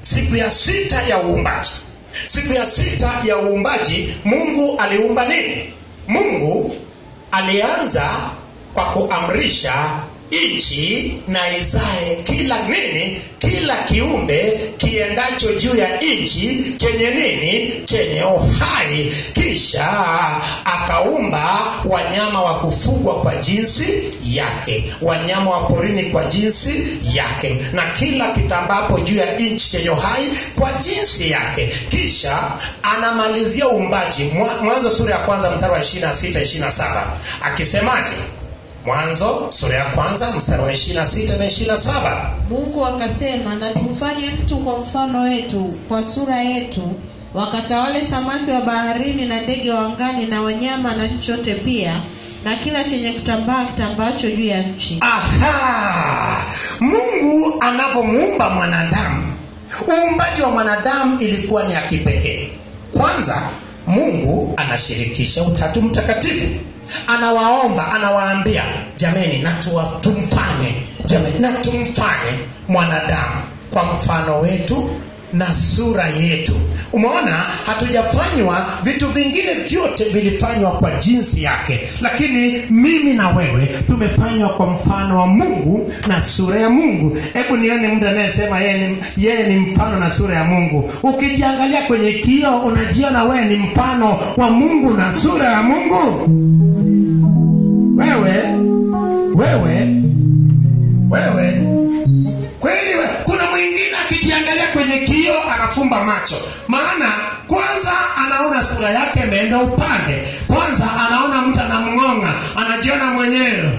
siku ya sita ya uumbaji. Siku ya sita ya uumbaji Mungu aliumba nini? Mungu alianza kwa kuamrisha nchi na izae kila nini, kila kiumbe kiendacho juu ya nchi chenye nini, chenye uhai. Kisha akaumba wanyama wa kufugwa kwa jinsi yake, wanyama wa porini kwa jinsi yake, na kila kitambapo juu ya nchi chenye uhai kwa jinsi yake. Kisha anamalizia uumbaji, Mwanzo sura ya kwanza mstari wa ishirini na sita ishirini na saba akisemaje? Mwanzo sura ya kwanza mstari wa ishirini na sita na ishirini na saba. Mungu akasema, na tumfanye mtu kwa mfano wetu, kwa sura yetu, wakatawale samaki wa baharini na ndege wa angani na wanyama na nchi yote pia, na kila chenye kutambaa kitambacho juu ya nchi. Aha! Mungu anapomuumba mwanadamu, uumbaji wa mwanadamu ilikuwa ni ya kipekee. Kwanza Mungu anashirikisha Utatu Mtakatifu. Anawaomba, anawaambia, jameni na tumfanye, jameni na tumfanye mwanadamu kwa mfano wetu na sura yetu. Umeona, hatujafanywa, vitu vingine vyote vilifanywa kwa jinsi yake, lakini mimi na wewe tumefanywa kwa mfano wa Mungu na sura ya Mungu. Hebu nione mtu anayesema yeye ni yeye ni mfano na sura ya Mungu. Ukijiangalia kwenye kioo unajiona wewe ni mfano wa Mungu na sura ya Mungu? Wewe wewe wewe kweli wewe. Kuna mwingine akijiangalia kwenye kioo anafumba macho, maana kwanza anaona sura yake imeenda upande. Kwanza anaona mtu anamngonga, anajiona mwenyewe.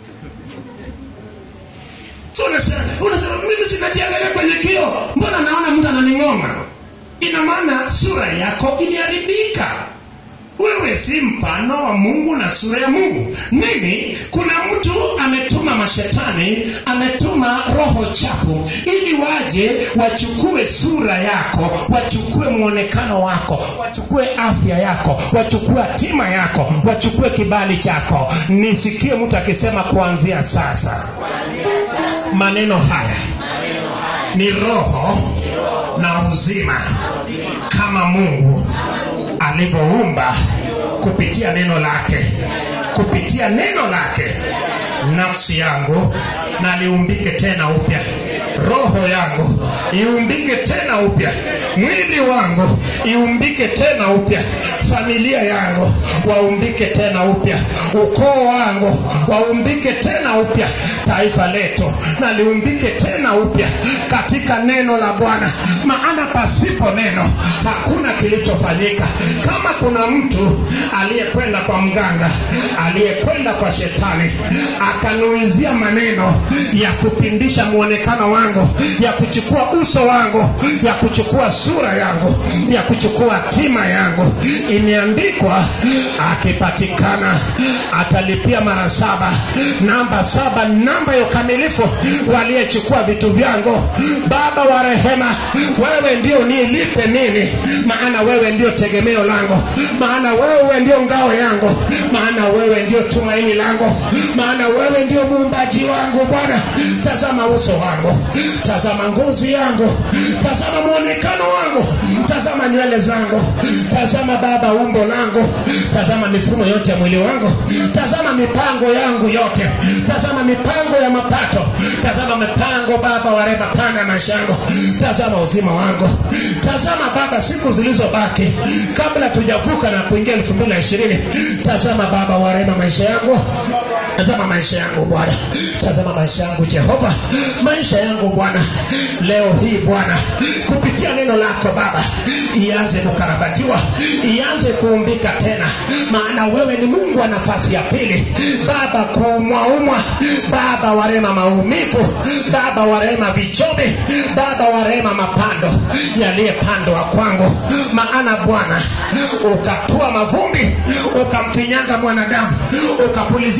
So unasema, unasema mimi sinajiangalia kwenye kioo, mbona naona mtu ananingonga? Ina maana sura yako iliharibika. Wewe si mfano wa Mungu na sura ya Mungu. Nini? Kuna mtu ametuma mashetani, ametuma roho chafu ili waje wachukue sura yako, wachukue muonekano wako, wachukue afya yako, wachukue hatima yako, wachukue kibali chako. Nisikie mtu akisema kuanzia sasa, maneno haya ni roho na uzima, kama Mungu alivyoumba kupitia neno lake, kupitia neno lake nafsi yangu na liumbike tena upya, roho yangu iumbike tena upya, mwili wangu iumbike tena upya, familia yangu waumbike tena upya, ukoo wangu waumbike tena upya, taifa letu na liumbike tena upya katika neno la Bwana. Maana pasipo neno hakuna kilichofanyika. Kama kuna mtu aliyekwenda kwa mganga, aliyekwenda kwa shetani, akanuizia maneno ya kupindisha muonekano wangu, ya kuchukua uso wangu, ya kuchukua sura yangu, ya kuchukua hatima yangu, imeandikwa akipatikana atalipia mara saba. Namba saba, namba ya ukamilifu. Waliyechukua vitu vyangu, Baba wa rehema, wewe ndio nilipe nini, maana wewe ndio tegemeo langu, maana wewe ndio ngao yangu, maana wewe ndio tumaini langu, maana wewe ndio muumbaji wangu. Bwana, tazama uso wangu, tazama ngozi yangu, tazama muonekano wangu, tazama nywele zangu, tazama Baba umbo langu, tazama mifumo yote ya mwili wangu, tazama mipango yangu yote, tazama mipango ya mapato, tazama mipango Baba wa rehema pana maisha yangu, tazama uzima wangu, tazama Baba siku zilizobaki kabla tujavuka na kuingia elfu mbili na ishirini. Tazama Baba wa rehema maisha yangu, tazama maisha yangu Bwana, tazama maisha yangu Jehova, maisha yangu Bwana. Leo hii Bwana, kupitia neno lako Baba, ianze kukarabatiwa, ianze kuumbika tena, maana wewe ni Mungu wa nafasi ya pili Baba. Kuumwaumwa Baba wa rehema, maumivu Baba wa rehema, vichobe Baba wa rehema, mapando yaliyepandwa kwangu, maana Bwana ukatua mavumbi, ukampinyanga mwanadamu, ukapulizia pumzi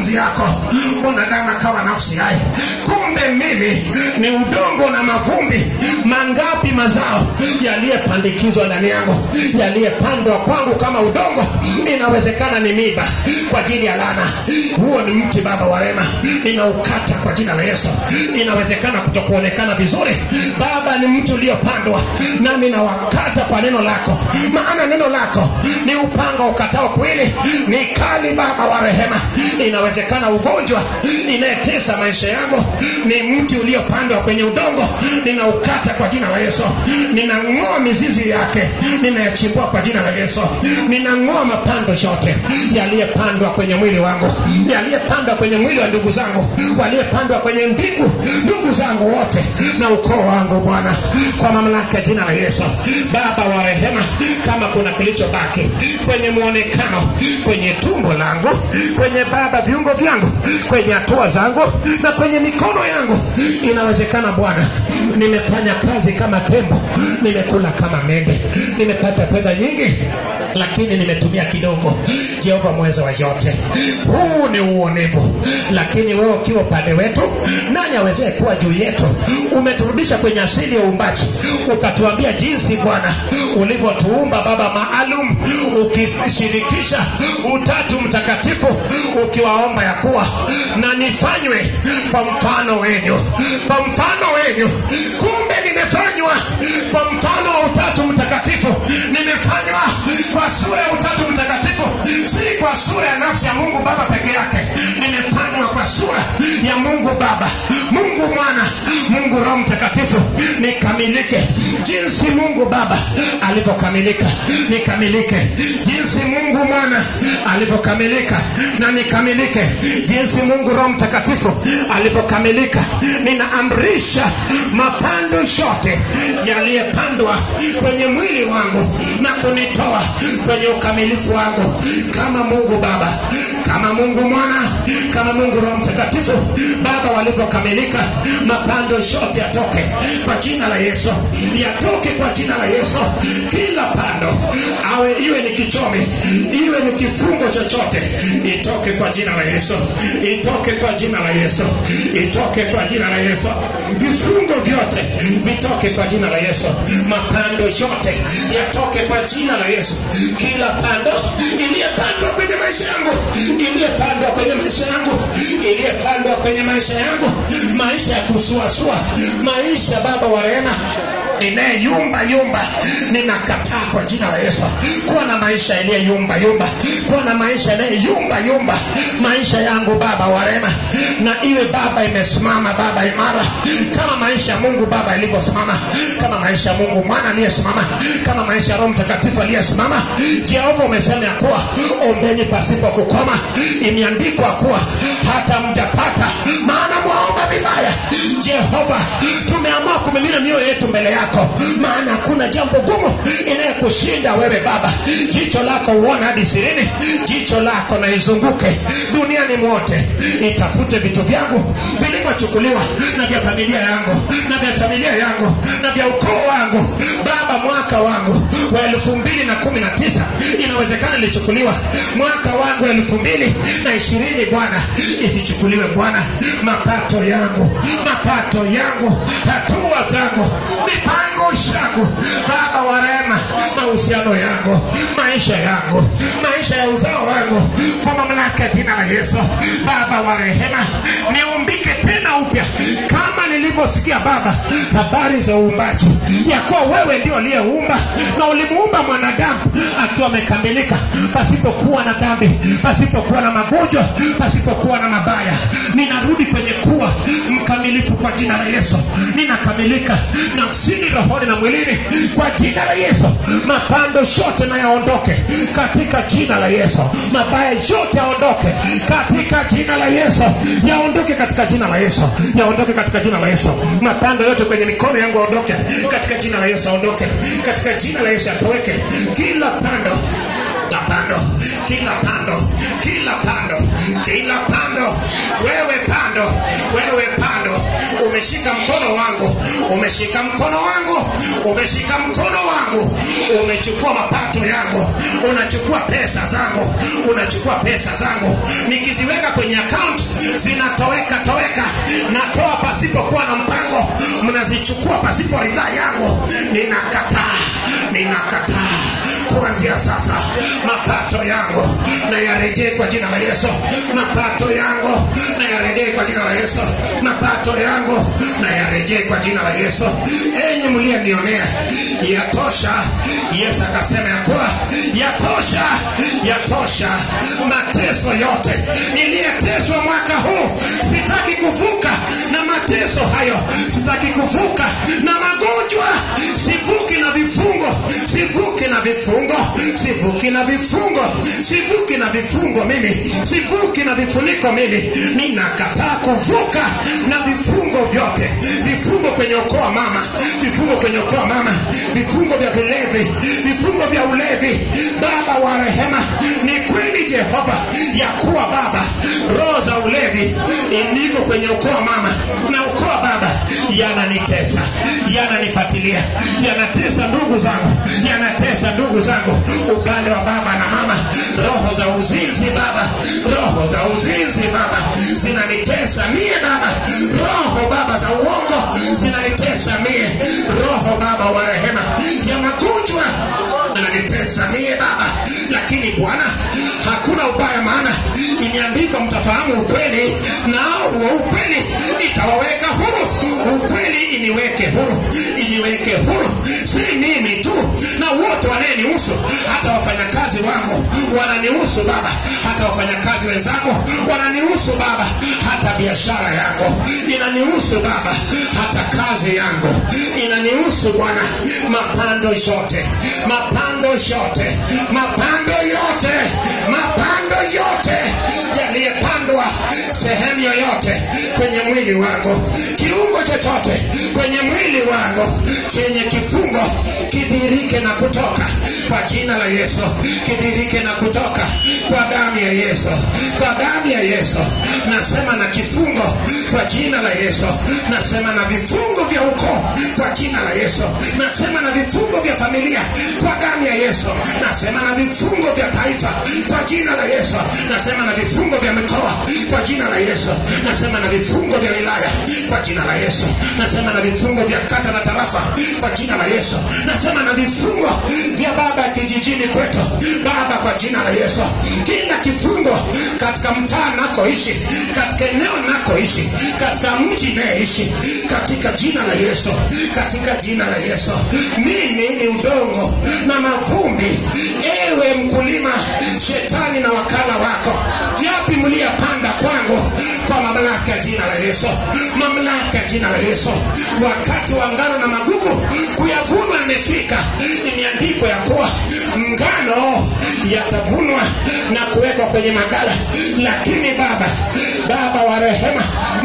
pumzi yako mwanadamu akawa nafsi hai. Kumbe mimi ni udongo na mavumbi. Mangapi mazao yaliyepandikizwa ndani yangu, yaliyepandwa kwangu kama udongo, inawezekana ni miba kwa ajili ya laana. Huo ni mti Baba wa rehema, ninaukata kwa jina la Yesu. Inawezekana kutokuonekana vizuri Baba, ni mti uliopandwa, nami nawakata kwa neno lako, maana neno lako ni upanga ukatao kweli, ni kali Baba wa rehema. Inawezekana ugonjwa inayetesa maisha yangu ni mti uliopandwa kwenye udongo, ninaukata kwa jina la Yesu. Ninang'oa mizizi yake, ninayachimbua kwa jina la Yesu. Ninang'oa mapando yote yaliyepandwa kwenye mwili wangu, yaliyepandwa kwenye mwili wa ndugu zangu, waliyepandwa kwenye mbingu ndugu zangu wote na ukoo wangu Bwana, kwa mamlaka ya jina la Yesu. Baba wa rehema, kama kuna kilichobaki kwenye muonekano, kwenye tumbo langu, kwenye Baba viungo vyangu, kwenye hatua zangu na kwenye mikono yangu, inawezekana Bwana nimefanya kazi kama tembo, nimekula kama mende, nimepata fedha nyingi lakini nimetumia kidogo. Jehova mweza wa yote, huu ni uonevu, lakini wewe ukiwa pande wetu, nani aweze kuwa juu yetu? Umeturudisha kwenye asili ya uumbaji, ukatuambia jinsi Bwana ulivyotuumba Baba maalum, ukishirikisha utatu mtakatifu, ukiwaomba ya kuwa na nifanywe kwa mfano wenu, kwa mfano wenu. Kumbe nimefanywa kwa mfano wa utatu mtakatifu, nimefanywa kwa sura ya utatu mtakatifu, si kwa sura ya nafsi ya Mungu Baba peke yake. Nimefanywa kwa sura ya Mungu Baba, Mungu Mwana, Mungu Roho Mtakatifu, nikamilike jinsi Mungu Baba alipokamilika, nikamilike jinsi Mungu Mwana alipokamilika, na nikamilike jinsi Mungu Roho Mtakatifu alipokamilika. Ninaamrisha mapando yote yaliyepandwa kwenye mwili wangu na kunitoa kwenye ukamilifu wangu kama Mungu Baba, kama Mungu Mwana, kama Mungu Roho Mtakatifu Baba walivyokamilika. Mapando yote yatoke kwa jina la Yesu, yatoke kwa jina la Yesu. Kila pando, awe iwe ni kichome, iwe ni kifungo chochote, itoke kwa jina la Yesu, itoke kwa jina la Yesu, itoke kwa jina la Yesu. Vifungo vyote vitoke kwa jina la Yesu. Mapando yote yatoke kwa jina la Yesu. Kila pando iliyepandwa kwenye maisha yangu, iliyepandwa kwenye maisha yangu, iliyepandwa kwenye maisha yangu, maisha ya kusuasua, maisha Baba wa rehema inayeyumba yumba, ninakataa kwa jina la Yesu. Kuwa na maisha yaliyeyumba yumba, kuwa na maisha yanayeyumba yumba, maisha yangu Baba wa rehema, na iwe Baba imesimama Baba imara, kama maisha ya Mungu Baba ilivyosimama, kama maisha ya Mungu Mwana aliyesimama, kama maisha ya Roho Mtakatifu aliyesimama. Jehova umesema ya kuwa ombeni pasipo kukoma, imeandikwa kuwa hata mjapata maana mwaomba vibaya. Jehova, tumeamua kumimina mioyo yetu mbele yako, maana hakuna jambo gumu inayokushinda wewe Baba. Jicho lako uone hadi sirini, jicho lako na izunguke duniani mwote, itafute vitu vyangu vilivyochukuliwa na vya familia yangu, na vya familia yangu, na vya ukoo wangu Baba. Mwaka wangu wa elfu mbili na kumi na tisa inawezekana ilichukuliwa, mwaka wangu wa elfu mbili na ishirini Bwana isichukuliwe Bwana. Mapato yangu, mapato yangu, hatua zangu, mipango yangu Baba wa rehema, mahusiano yangu, maisha yangu, maisha ya uzao wangu, kwa mamlaka ya jina la Yesu Baba wa rehema, niumbike tena upya kama nilivyosikia Baba habari za uumbaji, ya kuwa wewe ndio uliyeumba, na ulimuumba mwanadamu akiwa amekamilika, pasipokuwa na dhambi, pasipokuwa na magonjwa, pasipokuwa na mabaya. Ninarudi kwenye kuwa mkamilifu kwa jina la Yesu. Ninakamilika nafsini, rohoni na mwilini kwa jina la Yesu. Mapando yote na yaondoke katika jina la Yesu. Mabaya yote yaondoke katika jina la Yesu. Yaondoke katika jina la Yesu. Yaondoke katika jina la Yesu. Mapando yote kwenye mikono yangu yaondoke katika jina la Yesu. Yaondoke katika jina la Yesu. Yatoweke kila pando, kila pando, kila pando, kila pando, kila pando. Wewe pando, wewe pando, ume umeshika mkono wangu, umeshika mkono wangu, umeshika mkono wangu, umechukua mapato yangu, unachukua pesa zangu, unachukua pesa zangu, nikiziweka kwenye account zinatoweka toweka, natoa pasipokuwa na mpango, mnazichukua pasipo ridhaa yangu. Ninakataa, ninakataa. Kuanzia sasa mapato yangu na yarejee kwa jina la Yesu. Mapato yangu na yarejee kwa jina la Yesu. Mapato yangu na yarejee kwa jina la Yesu. Enyi mlionionea, yatosha. Yesu akasema ya kuwa yatosha, yatosha. Mateso yote niliyoteswa mwaka huu, sitaki kuvuka na mateso hayo, sitaki kuvuka na magonjwa, sivuki na vifungo, sivuki na vifungo, sivuki na vifungo, sivuki na vifungo mimi, sivuki na vifuniko mimi. Ninakataa kuvuka na vifungo vyote, vifungo kwenye ukoo wa mama, vifungo kwenye ukoo wa mama, vifungo vya ulevi, vifungo vya ulevi. Baba wa rehema, ni kweli Jehova ya kuwa Baba, roho za ulevi ndiko kwenye ukoo wa mama na ukoo wa baba yananitesa, yananifuatilia, yanatesa ndugu zangu, yanatesa ndugu zangu upande wa baba na mama. Roho za uzinzi Baba, roho za uzinzi Baba zinanitesa mie Baba, roho Baba za uongo zinanitesa mie, roho Baba wa rehema ya magonjwa zinanitesa mie Baba. Lakini Bwana, hakuna ubaya, maana imeandikwa mtafahamu ukweli, nao huo ukweli itawaweka huru. Ukweli iniweke huru, iniweke huru, si mimi tu na wote wanayenihusu, hata wafanyakazi wangu wananihusu Baba, hata wafanyakazi wenzangu wananihusu Baba, hata biashara yangu inanihusu Baba, hata kazi yangu inanihusu Bwana. Mapando yote, mapando yote, mapando yote, mapando yote yaliyepandwa sehemu yoyote kwenye mwili wangu, kiungo chochote kwenye mwili wangu chenye kifungo, kidhirike na kutoka kwa jina la Yesu, kidhirike na kutoka kwa damu ya Yesu, kwa damu ya Yesu. Nasema na kifungo kwa jina la Yesu, nasema na vifungo vya ukoo kwa jina la Yesu, nasema na vifungo vya familia kwa damu ya Yesu, nasema na vifungo vya taifa kwa jina la Yesu, nasema na vifungo vya mikoa kwa jina la Yesu, nasema na vifungo vya wilaya kwa jina la Yesu, nasema na vifungo vya kata na tarafa kwa jina la Yesu, nasema na vifungo vya baba kijijini kwetu Baba kwa jina la Yesu. Kila kifungo katika mtaa nakoishi, katika eneo nakoishi, katika mji naishi, katika jina la Yesu, katika jina la Yesu. Mimi ni udongo na mavumbi. Ewe mkulima, shetani na wakala wako, yapi mliyapanda kwangu? Kwa mamlaka ya jina la Yesu, mamlaka ya jina la Yesu. Wakati wa ngano na magugu kuyavunwa imefika. Imeandikwa ya kuwa ngano yatavunwa na kuwekwa kwenye magala, lakini Baba, Baba wa rehema,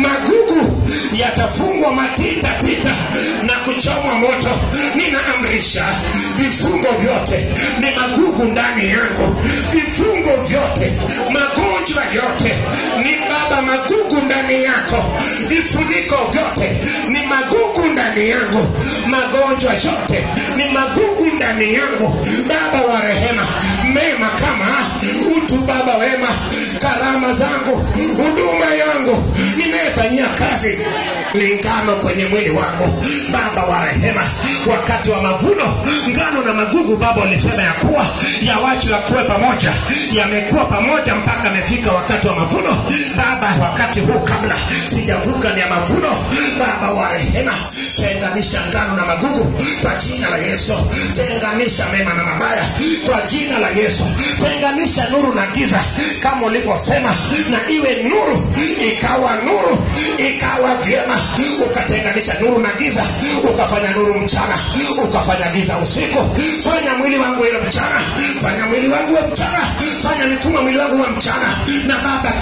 magugu yatafungwa matita tita na kuchomwa moto. Ninaamrisha vifungo vyote ni magugu ndani yangu, vifungo vyote, magonjwa yote ni Baba magugu ndani yako, vifuniko vyote ni magugu ndani yangu, magonjwa yote ni magugu ndani yangu. Baba wa rehema, mema kama utu Baba wema, karama zangu, huduma yangu nimefanyia kazi ni ngano kwenye mwili wangu Baba wa rehema. Wakati wa mavuno, ngano na magugu Baba ulisema ya kuwa ya wachu ya kuwe pamoja, yamekuwa pamoja mpaka amefika wakati wa mavuno. Baba, wakati huu kabla sijavuka ni ya mavuno Baba wa rehema, tenganisha ngano na magugu kwa jina la Yesu, tenganisha mema na mabaya kwa jina la Yesu, tenganisha nuru na giza kama ulivyosema, na iwe nuru, ikawa nuru, ikawa vyema. Ukatenganisha nuru na giza, ukafanya nuru mchana, ukafanya giza usiku. Fanya mwili wangu ile mchana, fanya mwili wangu wa mchana, fanya mifumo mwili wangu wa mchana. Na Baba, kila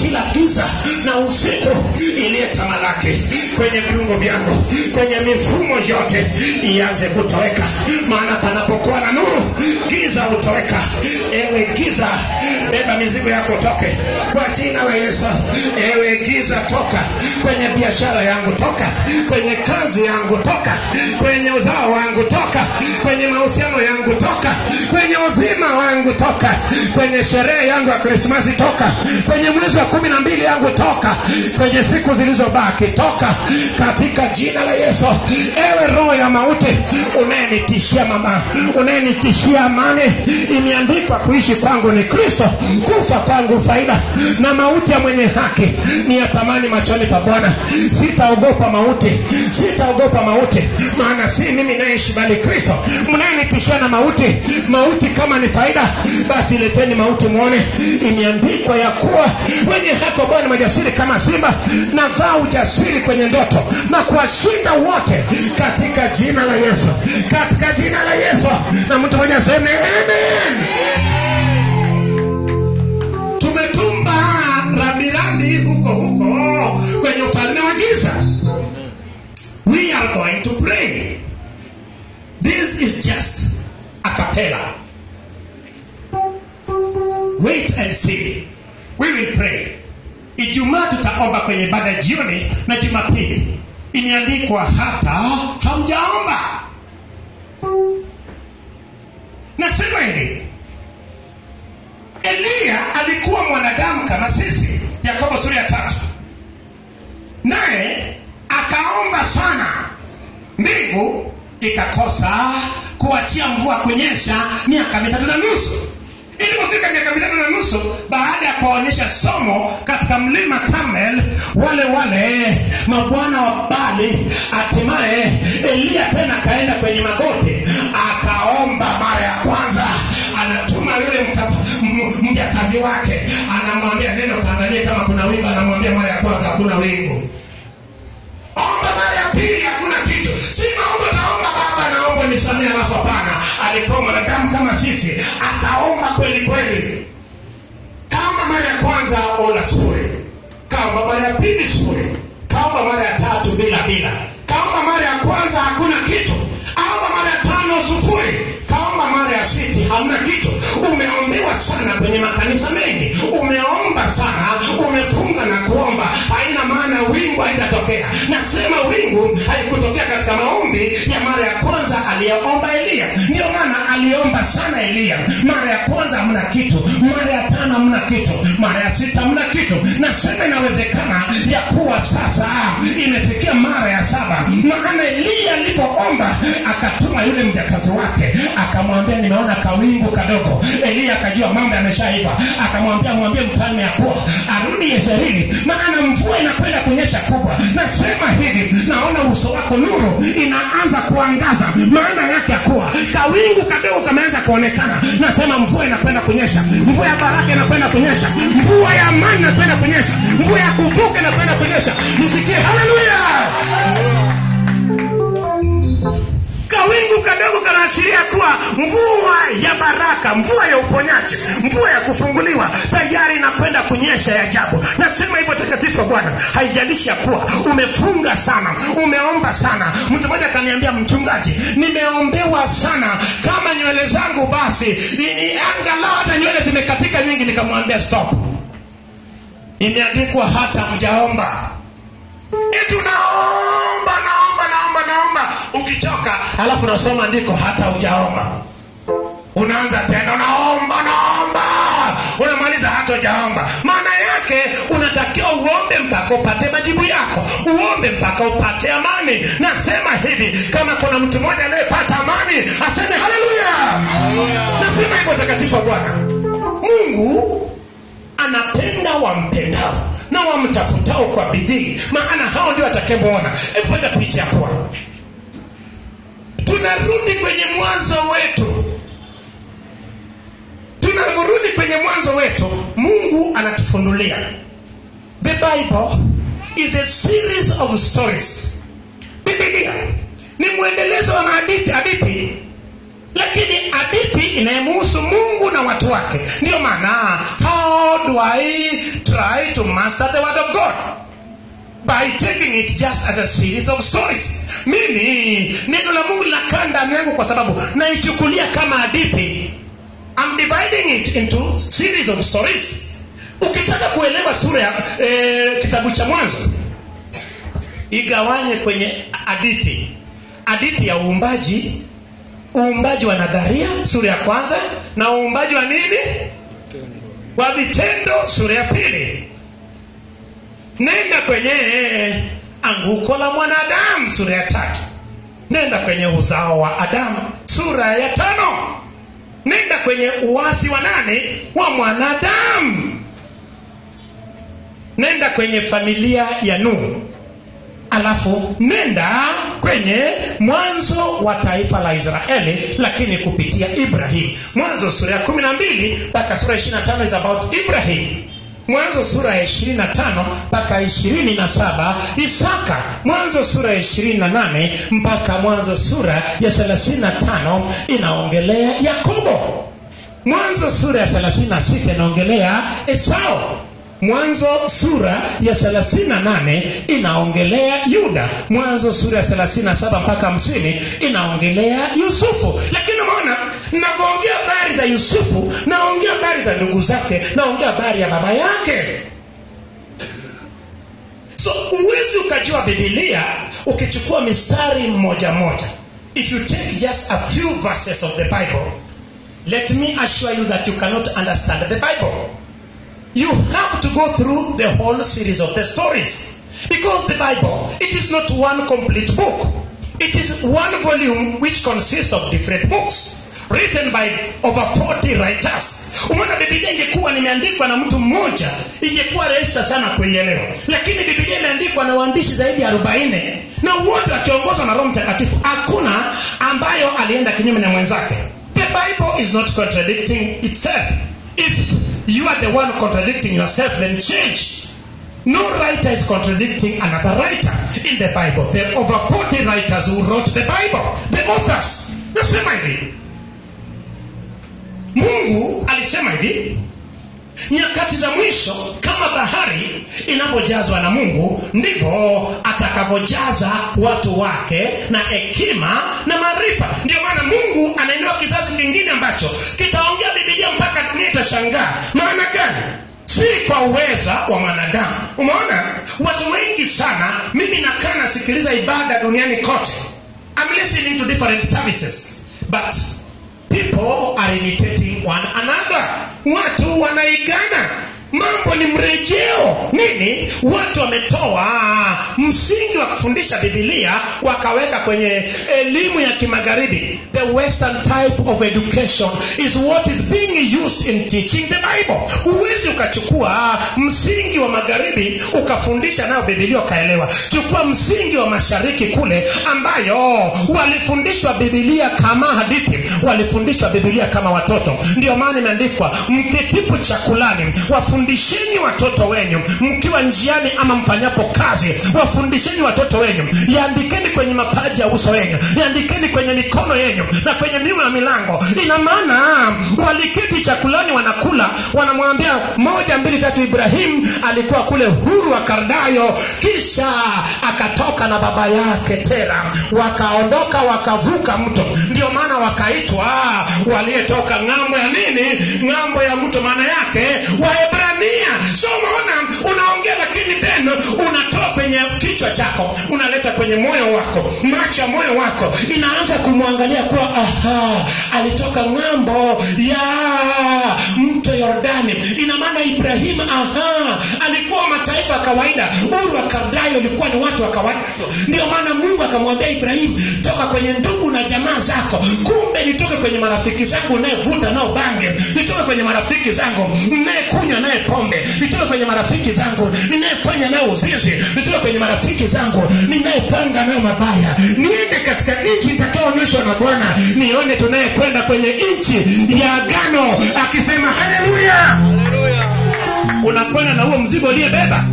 giza na usiku iliyetamalaki kwenye viungo vyangu, kwenye mifumo yote, ianze kutoweka. Maana panapokuwa na nuru, giza hutoweka. Ewe giza, beba mizigo yako toke kwa jina la Yesu. Ewe giza, toka kwenye biashara yangu, toka kwenye kazi yangu, toka kwenye uzao wangu, toka kwenye mahusiano yangu, toka kwenye uzima wangu, toka kwenye sherehe yangu ya Krismasi, toka kwenye mwezi wa kumi na mbili yangu, toka kwenye siku zilizobaki, toka katika jina la Yesu. Ewe roho ya mauti, unayenitishia mama, unayenitishia amani, imeandikwa kuishi kwangu ni Kristo, kufa kwangu faida, na mauti ya mwenye haki ni ya thamani machoni pa Bwana. Sitaogopa mauti, sitaogopa mauti, maana si mimi naishi bali Kristo. Mnayenitishia na mauti, mauti kama ni faida, basi leteni mauti muone. Imeandikwa ya kuwa wenye haki wa Bwana majasiri kama simba, na vaa ujasiri kwenye ndoto na kuwashinda wote katika jina la Yesu, katika jina la Yesu. Na mtu mmoja aseme amen. Tumetumba rambirambi huko huko kwenye ufalme wa giza. We are going to pray. This is just a cappella. Wait and see. We will pray. Ijumaa tutaomba kwenye ibada jioni, na Jumapili imeandikwa hata hamjaomba. Nasema hivi, Elia alikuwa mwanadamu kama sisi, Yakobo sura ya tatu. Naye akaomba sana, mbingu ikakosa kuachia mvua kunyesha miaka mitatu na nusu. Ilipofika miaka mitatu na nusu, baada ya kuonyesha somo katika mlima Karmel, wale wale mabwana wa Bali, hatimaye Elia tena kaenda kwenye magoti akaomba mara ya kwanza. Anatuma yule mjakazi wake, anamwambia neno kaangalie kama kuna wingu. Anamwambia mara ya kwanza hakuna wingu. Omba mara ya pili hakuna kitu. Si maomba taomba baba naomba nisamee alafu hapana. Alikuwa mwanadamu kama sisi, ataomba kweli kweli. Kama mara ya kwanza ona sufuri, kama mara ya pili sufuri, kama mara ya tatu bila bila, kama mara ya kwanza hakuna kitu, kama mara ya tano sufuri, kama mara ya sita hamna kitu. Umeombewa sana kwenye makanisa mengi, umeomba sana, umefunga na kuomba, haina maana wingu haitatokea. Nasema wingu haikutokea katika maombi ya mara ya kwanza aliyoomba Elia. Ndio maana aliomba sana Elia. Mara ya kwanza hamna kitu, mara ya tano hamna kitu, mara ya sita hamna kitu. Nasema inawezekana ya kuwa sasa imefikia mara ya saba. Maana Elia alipoomba akatuma yule mjakazi wake, akamwambia nimeona kawingu kadogo. Elia akajua mambo yameshaiva, akamwambia mwambie mfalme akuwa arudi Yezreeli, maana mvua inakwenda kunyesha kubwa. Nasema hivi, naona uso wako nuru inaanza kuangaza. Maana yake akuwa kawingu kadogo kameanza kuonekana. Nasema mvua inakwenda kunyesha, mvua ya baraka inakwenda kunyesha, mvua ya amani inakwenda kunyesha, mvua ya kuvuka inakwenda kunyesha. Msikie haleluya. Kawingu kadogo kanaashiria kuwa mvua ya baraka, mvua ya uponyaji, mvua ya kufunguliwa tayari inakwenda kunyesha ya ajabu. Nasema hivyo takatifu wa Bwana, haijalishi ya kuwa umefunga sana, umeomba sana. Mtu mmoja akaniambia, mchungaji, nimeombewa sana kama nywele zangu basi angalau hata nywele zimekatika nyingi. Nikamwambia stop. Imeandikwa hata mjaomba. Eti unaomba naomba naomba naomba, ukichoka alafu unasoma andiko hata hujaomba. Unaanza tena unaomba naomba, unamaliza hata hujaomba. Maana yake unatakiwa uombe mpaka upate majibu yako, uombe mpaka upate amani. Nasema hivi, kama kuna mtu mmoja anayepata amani aseme haleluya. Nasema hivyo takatifu wa Bwana, Mungu anapenda wampendao na wamtafutao kwa bidii, maana hao ndio atakayemwona. Hebu pata picha yako. Tunarudi kwenye mwanzo wetu. Tunarudi kwenye mwanzo wetu. Mungu anatufunulia. The Bible is a series of stories. Biblia ni mwendelezo wa hadithi hadithi lakini hadithi inayemhusu Mungu na watu wake. Ndio maana, how do I try to master the word of God? By taking it just as a series of stories. Mimi neno la Mungu linakaa ndani yangu kwa sababu naichukulia kama hadithi. I'm dividing it into series of stories. Ukitaka kuelewa sura ya eh, kitabu cha Mwanzo, igawanye kwenye hadithi. Hadithi ya uumbaji, uumbaji wa nadharia sura ya kwanza, na uumbaji wa nini? Wa vitendo sura ya pili. Nenda kwenye anguko la mwanadamu sura ya tatu. Nenda kwenye uzao wa Adamu sura ya tano. Nenda kwenye uasi wa nane wa mwanadamu. Nenda kwenye familia ya Nuhu. Alafu nenda kwenye mwanzo wa taifa la Israeli, lakini kupitia Ibrahim. Mwanzo sura ya kumi na mbili mpaka sura ya ishirini na tano is about Ibrahim. Mwanzo sura ya ishirini na tano mpaka ishirini na saba Isaka. Mwanzo sura ya ishirini na nane mpaka mwanzo sura ya thelathini na tano inaongelea Yakobo. Mwanzo sura ya thelathini na sita inaongelea Esau. Mwanzo sura ya thelathini na nane inaongelea Yuda. Mwanzo sura ya thelathini na saba mpaka hamsini inaongelea Yusufu. Lakini umeona, ninapoongea habari za Yusufu, naongea habari za ndugu zake, naongea habari ya baba yake. So uwezi ukajua Biblia ukichukua mistari mmoja moja. If you take just a few verses of the Bible, let me assure you that you cannot understand the Bible. You have to go through the whole series of the stories. Because the Bible, it is not one complete book. It is one volume which consists of different books written by over forty writers. Umeona, Biblia ingekuwa nimeandikwa na mtu mmoja, ingekuwa rahisi sana kuielewa. Lakini Biblia imeandikwa na waandishi zaidi ya arobaini, na wote wakiongozwa na Roho Mtakatifu. Hakuna ambayo alienda kinyume na mwenzake. The Bible is not contradicting itself. If you are the one contradicting yourself, then change. No writer is contradicting another writer in the Bible. There are over forty writers who wrote the Bible. The authors. Nasema hivi, Mungu alisema hivi, nyakati za mwisho kama bahari inavyojazwa na Mungu, ndivyo atakavyojaza watu wake na hekima na maarifa. Ndio maana Mungu anainua kizazi kingine ambacho kitaongea Biblia mpaka dunia itashangaa. Maana gani? Si kwa uweza wa mwanadamu. Umeona, watu wengi sana, mimi nakaa nasikiliza ibada duniani kote. I'm listening to different services, but people are imitating one another. Watu wanaigana. Mambo ni mrejeo. Nini? Watu wametoa msingi wa kufundisha Biblia wakaweka kwenye elimu ya kimagharibi. The western type of education is what is being used in teaching the Bible. Huwezi ukachukua msingi wa magharibi ukafundisha nao Biblia ukaelewa. Chukua msingi wa mashariki kule, ambayo walifundishwa Biblia kama hadithi, walifundishwa Biblia kama watoto. Ndio maana imeandikwa, mketipo chakulani wafundisheni watoto wenyu, mkiwa njiani ama mfanyapo kazi wafundisheni watoto wenyu. Yaandikeni kwenye mapaji ya uso wenyu, yaandikeni kwenye mikono yenyu na kwenye miimo ya milango. Ina maana waliketi chakulani wanakula, wanamwambia moja mbili tatu, Ibrahim alikuwa kule Huru wa Kardayo, kisha akatoka na baba yake Tera, wakaondoka wakavuka mto. Ndio maana wakaitwa waliyetoka ng'ambo ya nini? Ng'ambo ya mto, maana yake Waebrania. So unaona, unaongea lakini then unatoa kwenye kichwa chako, unaleta kwenye moyo wako, macho ya moyo wako inaanza kumwangalia kwa aha, alitoka ng'ambo ya mto Yordani. Ina maana Ibrahim aha, alikuwa mataifa kawaida. Uru wa Kardayo ilikuwa ni watu wa kawaida. Ndio maana Mungu akamwambia Ibrahim, toka kwenye ndugu na jamaa zako. Kumbe nitoke kwenye marafiki zangu unayevuta nao bange, nitoke kwenye marafiki zangu ninayekunywa naye pombe, nitoke kwenye marafiki zangu ninayefanya nao uzinzi, nitoke kwenye marafiki zangu ninayepanga nao mabaya, niende katika nchi nitakayoonyeshwa na Bwana, nione tunayekwenda kwenye nchi ya agano. Akisema haleluya, haleluya. Unakwenda na huo mzigo uliyebeba,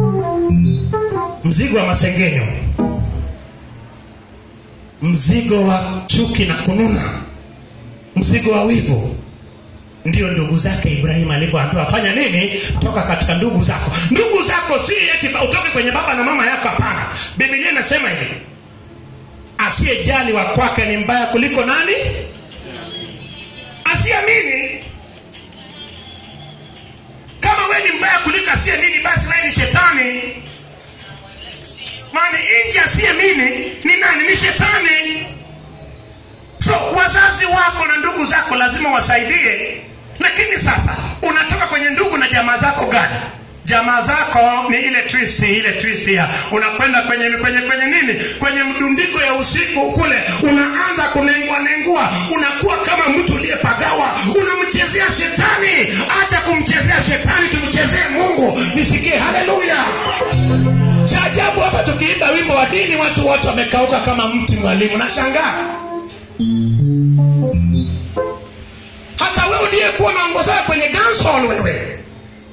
mzigo wa masengenyo, mzigo wa chuki na kununa, mzigo wa wivu. Ndio ndugu zake Ibrahim alipoambiwa afanya nini? Toka katika ndugu zako. Ndugu zako si eti utoke kwenye baba na mama yako, hapana. Biblia inasema hivi, asiyejali wa kwake ni mbaya kuliko nani? Asiamini. Kama wewe ni mbaya kuliko asiamini, basi wewe ni shetani. Maana nje asiamini ni nani? Ni shetani. So wazazi wako na ndugu zako lazima wasaidie. Lakini sasa unatoka kwenye ndugu na jamaa zako gani? Jamaa zako ni ile twist, ile twist ya unakwenda kwenye kwenye kwenye nini? Kwenye mdundiko ya usiku kule, unaanza kunengua nengua, unakuwa kama mtu aliyepagawa, unamchezea shetani. Acha kumchezea shetani, tumchezee Mungu. Nisikie haleluya. Cha ajabu hapa tukiimba wimbo wa dini watu wote wamekauka kama mti mwalimu. Nashangaa. Hata wewe uliyekuwa unaongoza kwenye dance hall, wewe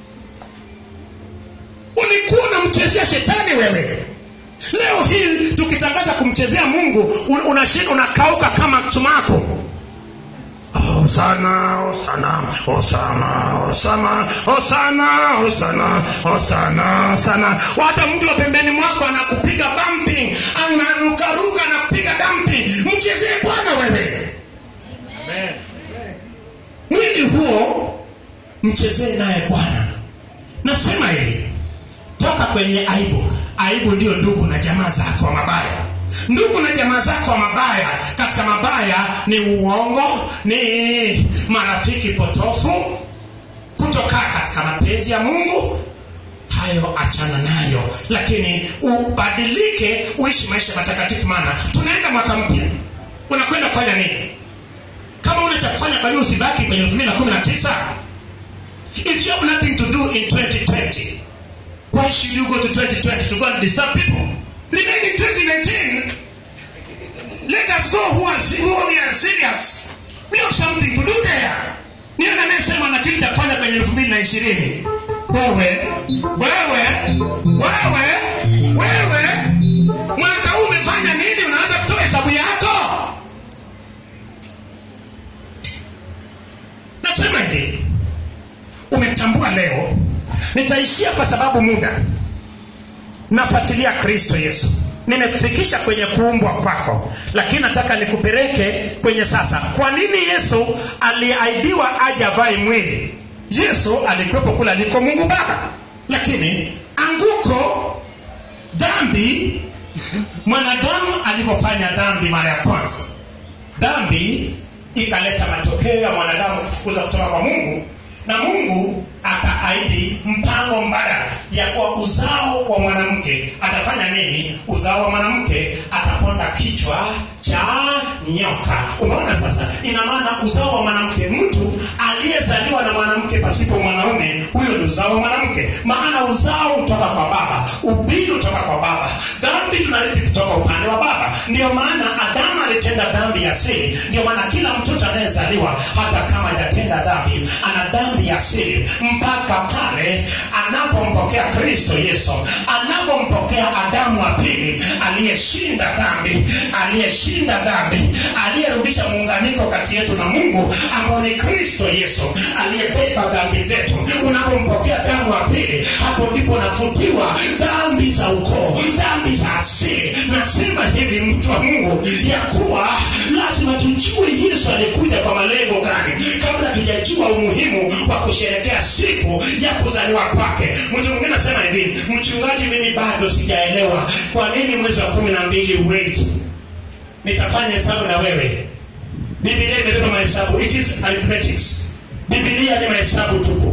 ulikuwa unamchezea shetani wewe. Leo hii tukitangaza kumchezea Mungu, unashinda unakauka kama sumaku. Hosana, hosana, hosana, hosana, hosana, hosana, hosana, hosana. Hata mtu wa pembeni mwako anakupiga bumping, anarukaruka na kupiga dumping. Mchezee Bwana wewe. Amen. Mwili huo mchezee naye Bwana. Nasema hivi, toka kwenye aibu. Aibu ndio ndugu na jamaa zako wa mabaya. Ndugu na jamaa zako wa mabaya, katika mabaya ni uongo, ni marafiki potofu, kutokaa katika mapenzi ya Mungu. Hayo achana nayo, lakini ubadilike, uishi maisha matakatifu. Maana tunaenda mwaka mpya. Unakwenda kufanya nini? Kama una cha kufanya, kwa nini usibaki kwenye elfu mbili kumi na tisa? If you have nothing to do in twenty twenty, why should you go to twenty twenty to go and disturb people? Remain in twenty nineteen. Let us go who are, who are serious. We have something to do there. Niyo na nesema na kitu kufanya kwenye elfu mbili ishirini. Wewe, wewe, wewe, wewe, mwaka huu umefanya nini? Unaanza kutoa hesabu yako. Nasema hivi, umetambua leo, nitaishia kwa sababu muda. Nafuatilia Kristo Yesu. Nimekufikisha kwenye kuumbwa kwako, lakini nataka nikupeleke kwenye sasa. Kwa nini Yesu aliahidiwa aje avae mwili? Yesu alikuwepo kula aliko Mungu Baba. Lakini anguko, dhambi, mwanadamu alipofanya dhambi mara ya kwanza, dhambi ikaleta matokeo ya mwanadamu kufukuza kutoka kwa Mungu. Na Mungu akaahidi mpango mbadala ya kwa uzao wa mwanamke atafanya nini? Uzao wa mwanamke ataponda kichwa cha nyoka. Umeona sasa? Ina maana uzao wa mwanamke, mtu aliyezaliwa na mwanamke pasipo mwanaume, huyo ni uzao wa mwanamke. Maana uzao kutoka kwa baba, ubiri kutoka kwa baba, dhambi tunaleta kutoka upande wa baba. Ndio maana Adamu alitenda dhambi ya asili. Ndio maana kila mtoto anayezaliwa, hata kama hajatenda dhambi, ana dhambi ya asili mpaka pale anapompokea Kristo Yesu, anapompokea Adamu wa pili aliyeshinda dhambi, aliyeshinda dhambi, aliyerudisha muunganiko kati yetu na Mungu, ambao ni Kristo Yesu aliyebeba dhambi zetu. Unapompokea Adamu wa pili, hapo ndipo unafutiwa dhambi za ukoo, dhambi za asili. Nasema hivi, mtu wa Mungu, ya kuwa lazima tujue Yesu alikuja kwa malengo gani, kabla tujajua umuhimu wa kusherehekea siku ya kuzaliwa kwake. Mtu mwingine anasema hivi, mchungaji, mimi bado sijaelewa kwa nini mwezi wa kumi na mbili wait. Nitafanya hesabu na wewe. Biblia imebeba mahesabu. It is arithmetics. Biblia ni mahesabu tupu.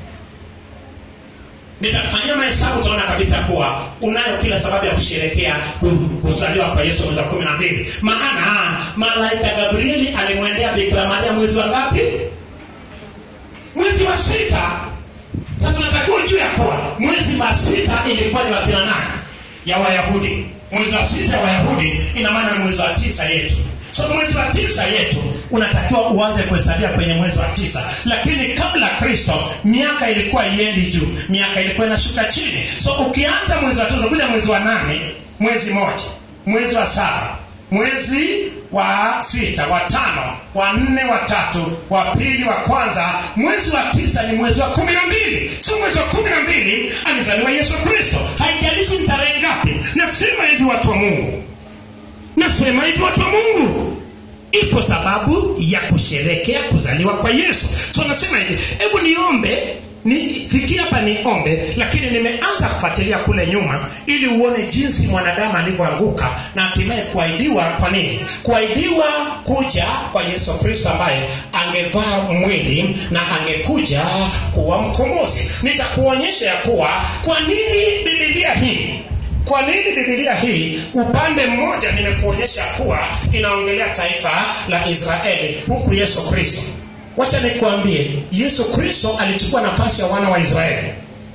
Nitakufanyia mahesabu, utaona kabisa kuwa unayo kila sababu ya kusherehekea kuzaliwa kwa Yesu mwezi wa kumi na mbili. Maana malaika Gabrieli alimwendea Bikira Maria mwezi wa ngapi? Mwezi wa sita. Sasa tunatakiwa juu ya kuwa mwezi wa sita ilikuwa ni wakina nani? Ya Wayahudi. Mwezi wa sita ya Wayahudi ina maana mwezi wa tisa yetu. So mwezi wa tisa yetu unatakiwa uanze kuhesabia kwenye mwezi wa tisa. Lakini kabla Kristo miaka ilikuwa iendi juu, miaka ilikuwa inashuka chini. So ukianza mwezi wa tisa, bila mwezi wa nane, mwezi moja, mwezi wa saba, mwezi wa sita, wa tano, wa nne, wa tatu, wa pili, wa kwanza, mwezi wa tisa ni mwezi wa kumi na mbili. So mwezi wa kumi na mbili alizaliwa Yesu Kristo. Haijalishi ni tarehe ngapi. Nasema hivi watu wa Mungu. Nasema hivi watu wa Mungu. Ipo sababu ya kusherehekea kuzaliwa kwa Yesu. So nasema hivi, hebu niombe, nifikia hapa niombe, lakini nimeanza kufuatilia kule nyuma ili uone jinsi mwanadamu alivyoanguka na hatimaye kuahidiwa. Kwa nini? Kuahidiwa kuja kwa Yesu Kristo ambaye angevaa mwili na angekuja kuwa mkombozi. Nitakuonyesha ya kuwa kwa nini Biblia hii Kwa nini Biblia hii upande mmoja nimekuonyesha kuwa inaongelea taifa la Israeli huku Yesu Kristo. Wacha nikwambie, Yesu Kristo alichukua nafasi ya wana wa Israeli.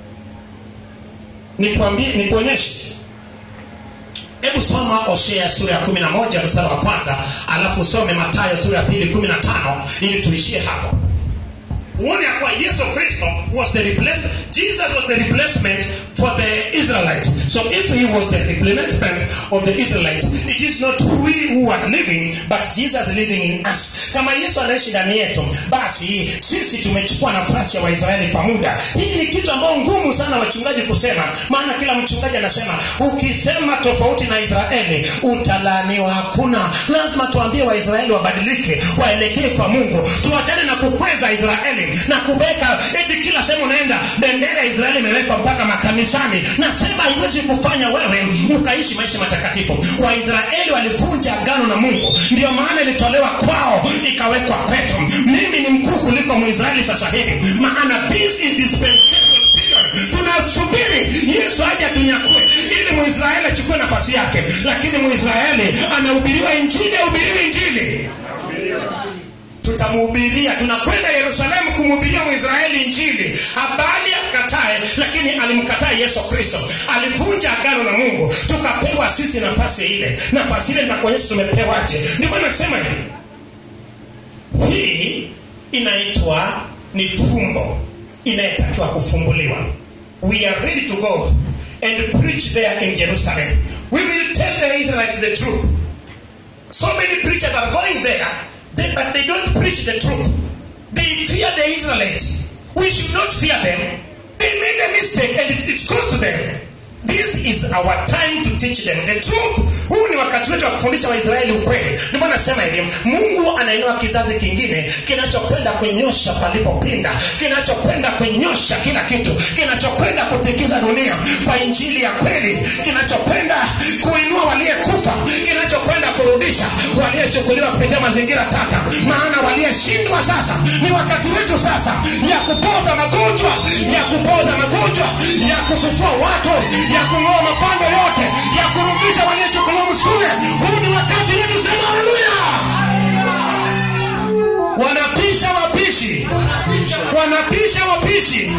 Nikwambie, nikuonyeshe. Hebu soma Hosea sura ya kumi na moja mstari wa kwanza, alafu some Mathayo sura ya pili kumi na tano ili tuishie hapo. Uone ya kuwa Yesu Kristo was the replacement. Jesus was the replacement for the Israelites. So if he was the replacement of the Israelites, it is not we who are living, but Jesus living in us. Kama Yesu anaishi ndani yetu, basi sisi tumechukua nafasi ya Waisraeli kwa muda. Hii ni kitu ambacho ngumu sana wachungaji kusema, maana kila mchungaji anasema ukisema tofauti na Israeli utalaaniwa. Hakuna, lazima tuambie Waisraeli wabadilike, waelekee kwa Mungu. Tuachane na kukweza Israeli na kubeka eti kila sehemu unaenda bendera ya Israeli imewekwa mpaka makanisani. Nasema haiwezi kufanya wewe ukaishi maisha matakatifu. Waisraeli walivunja agano na Mungu, ndio maana ilitolewa kwao ikawekwa kwetu. Mimi ni mkuu kuliko Mwisraeli sasa hivi, maana this is dispensation period. Tunasubiri Yesu aje tunyakue ili Mwisraeli achukue nafasi yake. Lakini Mwisraeli anahubiriwa injili, hubiriwi injili. Tutamhubiria, tunakwenda Yerusalemu kumhubiria Mwisraeli injili. Habari akatae, lakini alimkataa Yesu Kristo. Alivunja agano na Mungu. Tukapewa sisi nafasi ile. Nafasi ile tunakuonyesha tumepewaje. Ndio maana nasema hivi. Hii inaitwa ni fumbo. Inayetakiwa kufumbuliwa. We are ready to go and preach there in Jerusalem. We will tell the Israelites the truth. So many preachers are going there. They, but they don't preach the truth. They fear the Israelites. We should not fear them. They made a mistake and it, it's close to them. This is our time to teach them the truth. Huu ni wakati wetu wa kufundisha Waisraeli ukweli. Ndio maana nasema hivi, Mungu anainua kizazi kingine kinachokwenda kunyosha palipopinda, kinachokwenda kunyosha kila kitu, kinachokwenda kutikiza dunia kwa injili ya kweli, kinachokwenda kuinua waliyekufa, kinachokwenda kurudisha waliochukuliwa kupitia mazingira tata. Maana waliyeshindwa sasa ni wakati wetu sasa ya kupoza magonjwa, ya kupoza magonjwa, ya kufufua watu, ya kung'oa mapango yote, ya kurudisha waliochukuliwa msukule. Huu ni wakati wetu, sema haleluya. Wanapisha wapishi, wanapisha wapishi.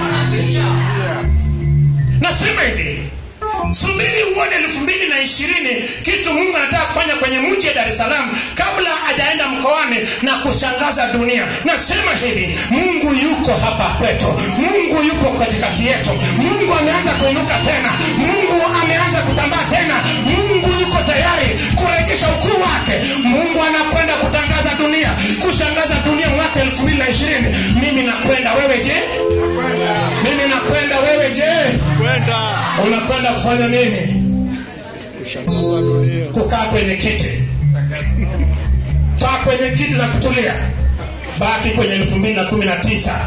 Nasema hivi, subiri uone elfu mbili na ishirini kitu Mungu anataka kufanya kwenye mji wa Dar es Salaam kabla hajaenda mkoani na kushangaza dunia. Nasema hivi, Mungu yuko hapa kwetu. Mungu yuko katikati yetu. Mungu ameanza kuinuka tena. Mungu ameanza kutambaa tena. Mungu yuko tayari kurejesha ukuu wake. Mungu anakwenda kutangaza dunia, kushangaza dunia mwaka elfu mbili na ishirini. Mimi nakwenda, wewe je? Nakwenda. Mimi nakwenda, wewe je? Kwenda. Unakwenda kufanya nini? Kushangaza dunia. Kukaa kwenye kiti. Kaa kwenye kiti na kutulia. Baki kwenye elfu mbili na kumi na tisa.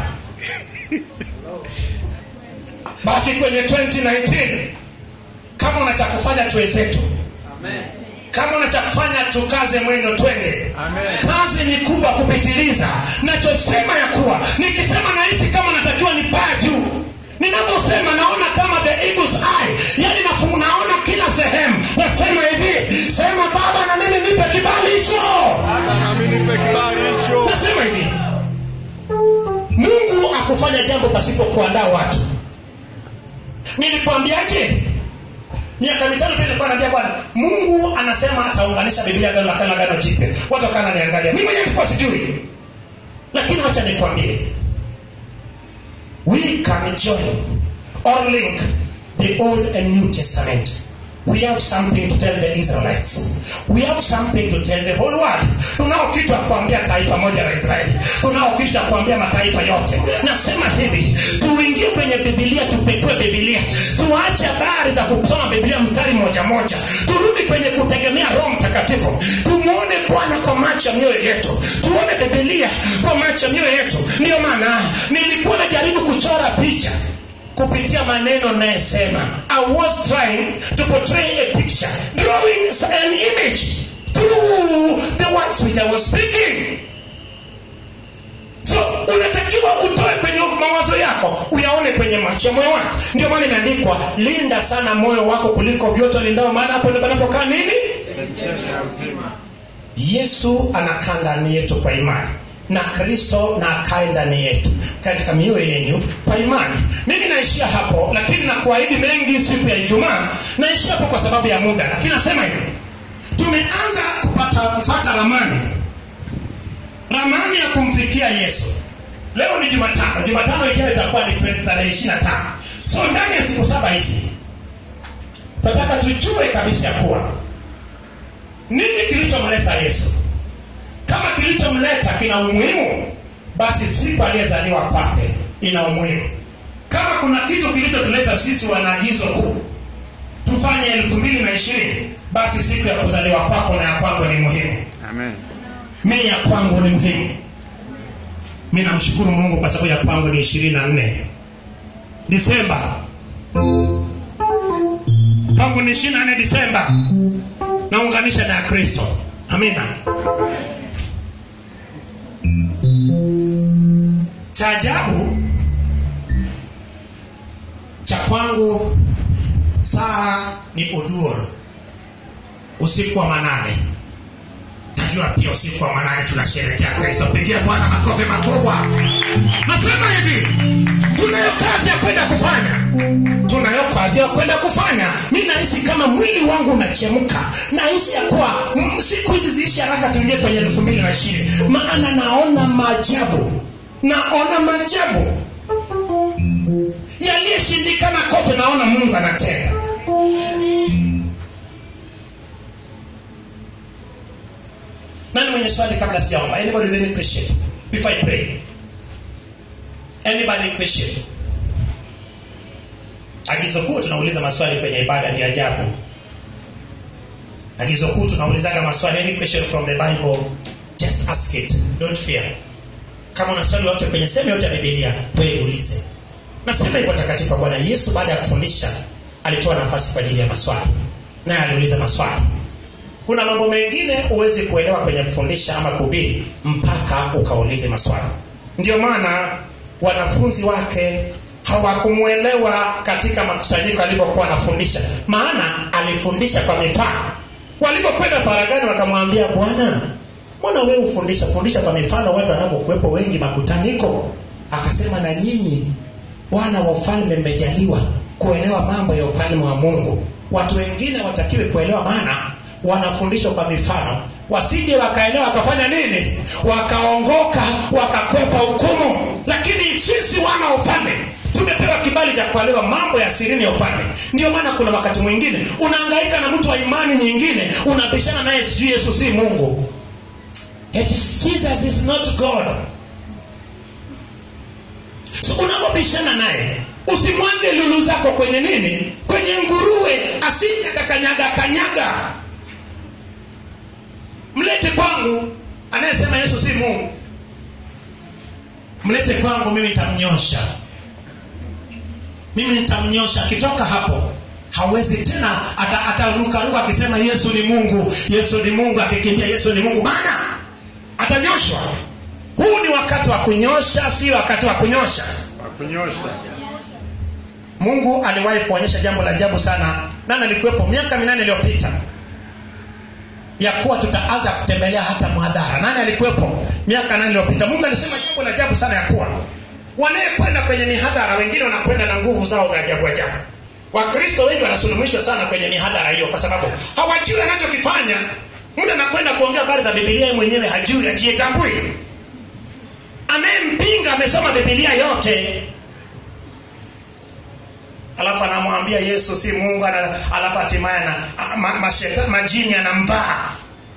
Baki kwenye elfu mbili na kumi na tisa. Kama unataka kufanya tuwe zetu. Amen. Kama unataka kufanya tukaze mwendo twende. Amen. Kazi ni kubwa kupitiliza. Nachosema ya kuwa nikisema nahisi kama natakiwa nipaa juu. Ninaposema naona kama the eagle's eye. Yaani nafungu naona kila sehemu. Nasema hivi, sema Baba na mimi nipe kibali hicho. Baba na mimi nipe kibali hicho. Nasema hivi, Mungu akufanya jambo pasipo kuandaa watu. Nilikwambiaje? Miaka mitano pale nilikuwa naambia Bwana, Mungu anasema ataunganisha Biblia agano la kale na agano jipya. Watu wakana niangalia. Mimi mwenyewe nilikuwa sijui. Lakini acha nikwambie. We can join or link the Old and New Testament. we have something to tell the Israelites. We have something to tell the whole world. Tunao kitu cha kuambia taifa moja la Israeli. Tunao kitu cha kuambia mataifa yote. Nasema hivi, tuingie kwenye Biblia, tupekue Biblia. Tuache habari za kusoma Biblia mstari moja moja. Turudi kwenye kutegemea Roho Mtakatifu. Tumuone Bwana kwa macho ya mioyo yetu. Tuone Biblia kwa macho ya mioyo yetu. Ndio maana nilikuwa najaribu kuchora picha kupitia maneno nayesema. I was trying to portray a picture, drawing an image through the words which I was speaking. So unatakiwa utoe kwenye mawazo yako uyaone kwenye macho moyo wako. Ndio maana imeandikwa, linda sana moyo wako kuliko vyote lindao, maana hapo ndipo panapokaa nini? Yesu anakaa ndani yetu kwa imani, na Kristo na akae ndani yetu katika mioyo yenu kwa imani. Mimi naishia hapo, lakini nakuahidi mengi siku ya Ijumaa. Naishia hapo kwa sababu ya muda, lakini nasema hivi, tumeanza kupata kufuata ramani ramani ya kumfikia Yesu. Leo ni Jumatano. Jumatano ijayo itakuwa ni tarehe ishirini na tano. So ndani ya siku saba hizi tunataka tujue kabisa kuwa nini kilichomleta Yesu. Kama kilichomleta kina umuhimu, basi siku aliyezaliwa kwake ina umuhimu. Kama kuna kitu kilichotuleta sisi wanaagizo kuu tufanye elfu mbili na ishirini, basi siku ya kuzaliwa kwako na ya kwangu ni muhimu. Amen. Mimi ya kwangu ni muhimu. Mimi namshukuru Mungu kwa sababu ya kwangu ni ishirini na nne Disemba. Kwangu ni ishirini na nne Disemba. Naunganisha na Kristo. Amina. Cha ajabu cha kwangu saa ni oduor, usiku wa manane. Najua pia usiku wa manane tunasherehekea Kristo. Pigia Bwana makofi makubwa. Nasema hivi, tunayo kazi ya kwenda kufanya. Tunayo kazi ya kwenda kufanya. Mimi nahisi kama mwili wangu unachemka. Nahisi ya kuwa siku hizi ziishi haraka, tuingie kwenye elfu mbili na ishirini. Maana naona maajabu. Naona maajabu. Yaliyeshindikana kote naona Mungu anatenda. Nani mwenye swali kabla sijaomba? Anybody with any question before I pray? Anybody question? Agizo kuu tunauliza maswali kwenye ibada ni ajabu. Agizo kuu tunaulizaga maswali. Any question from the Bible, just ask it. Don't fear. Kama una swali yote kwenye sehemu yote ya Biblia, wewe uulize. Nasema hivyo takatifu, Bwana Yesu baada ya kufundisha alitoa nafasi kwa ajili ya maswali. Naye aliuliza maswali. Kuna mambo mengine uweze kuelewa kwenye kufundisha ama kuhubiri mpaka ukaulize maswali. Ndio maana wanafunzi wake hawakumuelewa katika makusanyiko alipokuwa anafundisha, maana alifundisha kwa mifano. Walipokwenda paragani wakamwambia, Bwana, mbona wewe ufundisha fundisha kwa mifano watu wanapokuepo wengi makutaniko? Akasema, na nyinyi wana wa ufalme mmejaliwa kuelewa mambo ya ufalme wa Mungu. Watu wengine watakiwe kuelewa, maana wanafundishwa kwa mifano, wasije wakaelewa wakafanya nini, wakaongoka wakakwepa hukumu. Lakini sisi wana wa ufalme tumepewa kibali cha kuelewa mambo ya sirini ya ufalme. Ndio maana kuna wakati mwingine unahangaika na mtu wa imani nyingine, unabishana naye sijui Yesu si Mungu. It is Jesus is not God. So unapobishana naye, usimwange lulu zako kwenye nini, kwenye nguruwe asije kakanyaga kanyaga. Mlete kwangu anayesema Yesu si Mungu. Mlete kwangu, mimi nitamnyosha. Mimi nitamnyosha. Kitoka hapo hawezi tena ataruka ruka akisema Yesu ni Mungu, Yesu ni Mungu, akikimbia Yesu ni Mungu, maana atanyoshwa. Huu ni wakati wa kunyosha, si wakati wa kunyosha. Wa kunyosha. Mungu aliwahi kuonyesha jambo la ajabu sana. Nani alikuwepo miaka minane iliyopita ya kuwa tutaanza kutembelea hata mhadhara? Nani alikuwepo miaka nane iliyopita? Mungu alisema jambo la ajabu sana ya kuwa wanayekwenda kwenye mihadhara wengine wanakwenda na nguvu zao za ajabu ajabu. Wakristo wengi wanasulumishwa sana kwenye mihadhara hiyo kwa sababu hawajui anachokifanya. Mtu anakwenda kuongea habari za Biblia yeye mwenyewe hajui, hajitambui. Anayempinga amesoma Biblia yote. alafu anamwambia Yesu si Mungu, alafu hatimaye na ma, mashetani majini anamvaa.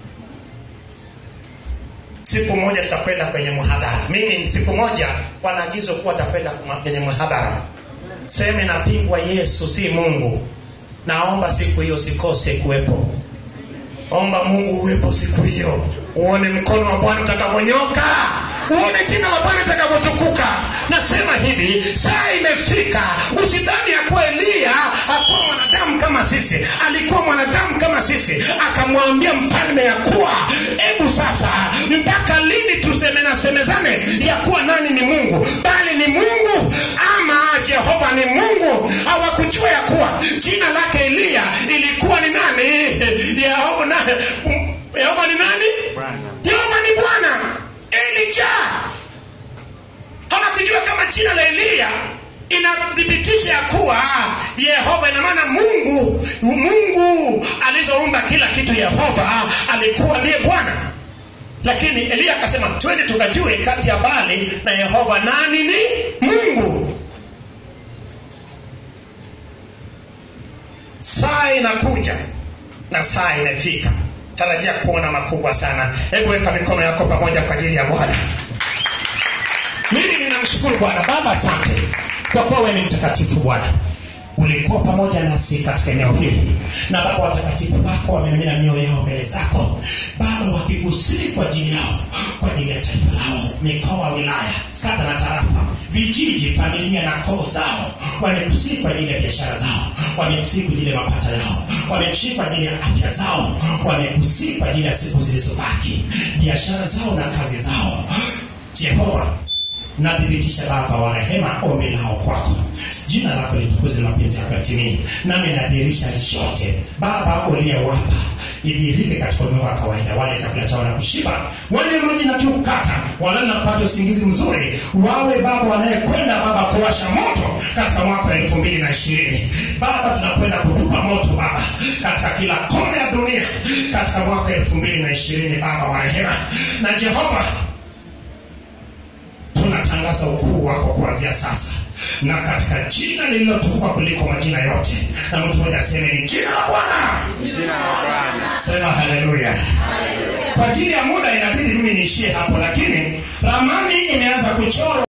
Siku moja tutakwenda kwenye muhadhara. Mimi siku moja wanaagizo kuwa tutakwenda kwenye muhadhara. Sema napingwa Yesu si Mungu. Naomba siku hiyo sikose kuwepo. Omba Mungu uwepo siku hiyo. Uone mkono wa Bwana utakaponyoka. Uone jina la Bwana litakapotukuka. Nasema hivi, saa imefika. Usidhani ya kuwa Elia hakuwa mwanadamu kama sisi. Alikuwa mwanadamu kama sisi. Akamwambia mfalme ya kuwa, hebu sasa mpaka lini tuseme na semezane ya kuwa nani ni Mungu? Bali ni Mungu ama Jehova ni Mungu. Hawakujua ya kuwa jina lake Elia ilikuwa ni nani? Yehova na Yehova ni nani? Yehova ni Bwana. Elijah. Hawakujua kama jina la Elia inathibitisha ya kuwa Yehova, ina maana Mungu, Mungu alizoumba kila kitu, Yehova alikuwa ndiye Bwana. Lakini Elia akasema twende tukajue kati ya Baali na Yehova nani ni Mungu. Saa inakuja na saa imefika. Tarajia kuona makubwa sana. Hebu weka mikono yako pamoja kwa ajili ya Bwana. Mimi ninamshukuru Bwana. Baba, asante kwa kuwa wewe ni mtakatifu Bwana. Ulikuwa pamoja nasi katika eneo hili. Na Baba, watakatifu wako wamemimina mioyo yao mbele zako. Baba, wakikusii kwa ajili yao, kwa ajili ya taifa lao, mikoa, wilaya, kata na tarafa, vijiji, familia na koo zao. Wamekusii kwa ajili ya biashara zao, wamekusii kwa ajili ya mapato yao, wamekusii kwa ajili ya afya zao, wamekusii kwa ajili ya siku zilizobaki, biashara zao na kazi zao. Jehova, nadhibitisha Baba wa rehema ombi lao kwako. Jina lako litukuzwe na mapenzi yako yatimie. Nami nadhihirisha yote Baba uliyowapa idhihirike katika moyo wa kawaida. Wale chakula chao na kushiba, wale maji na kiu kukata, wale na kupata usingizi mzuri. Wawe Baba wanayekwenda Baba kuwasha moto katika mwaka elfu mbili na ishirini. Baba, tunakwenda kutupa moto Baba katika kila kona ya dunia katika mwaka elfu mbili na ishirini. Baba wa rehema na Jehova, tunatangaza ukuu wako kuanzia sasa na katika jina lililotukuka kuliko majina yote. Na mtu mmoja aseme ni jina la Bwana. Jina la Bwana. Sema haleluya. Kwa ajili ya muda inabidi mimi niishie hapo, lakini ramani imeanza kuchorwa.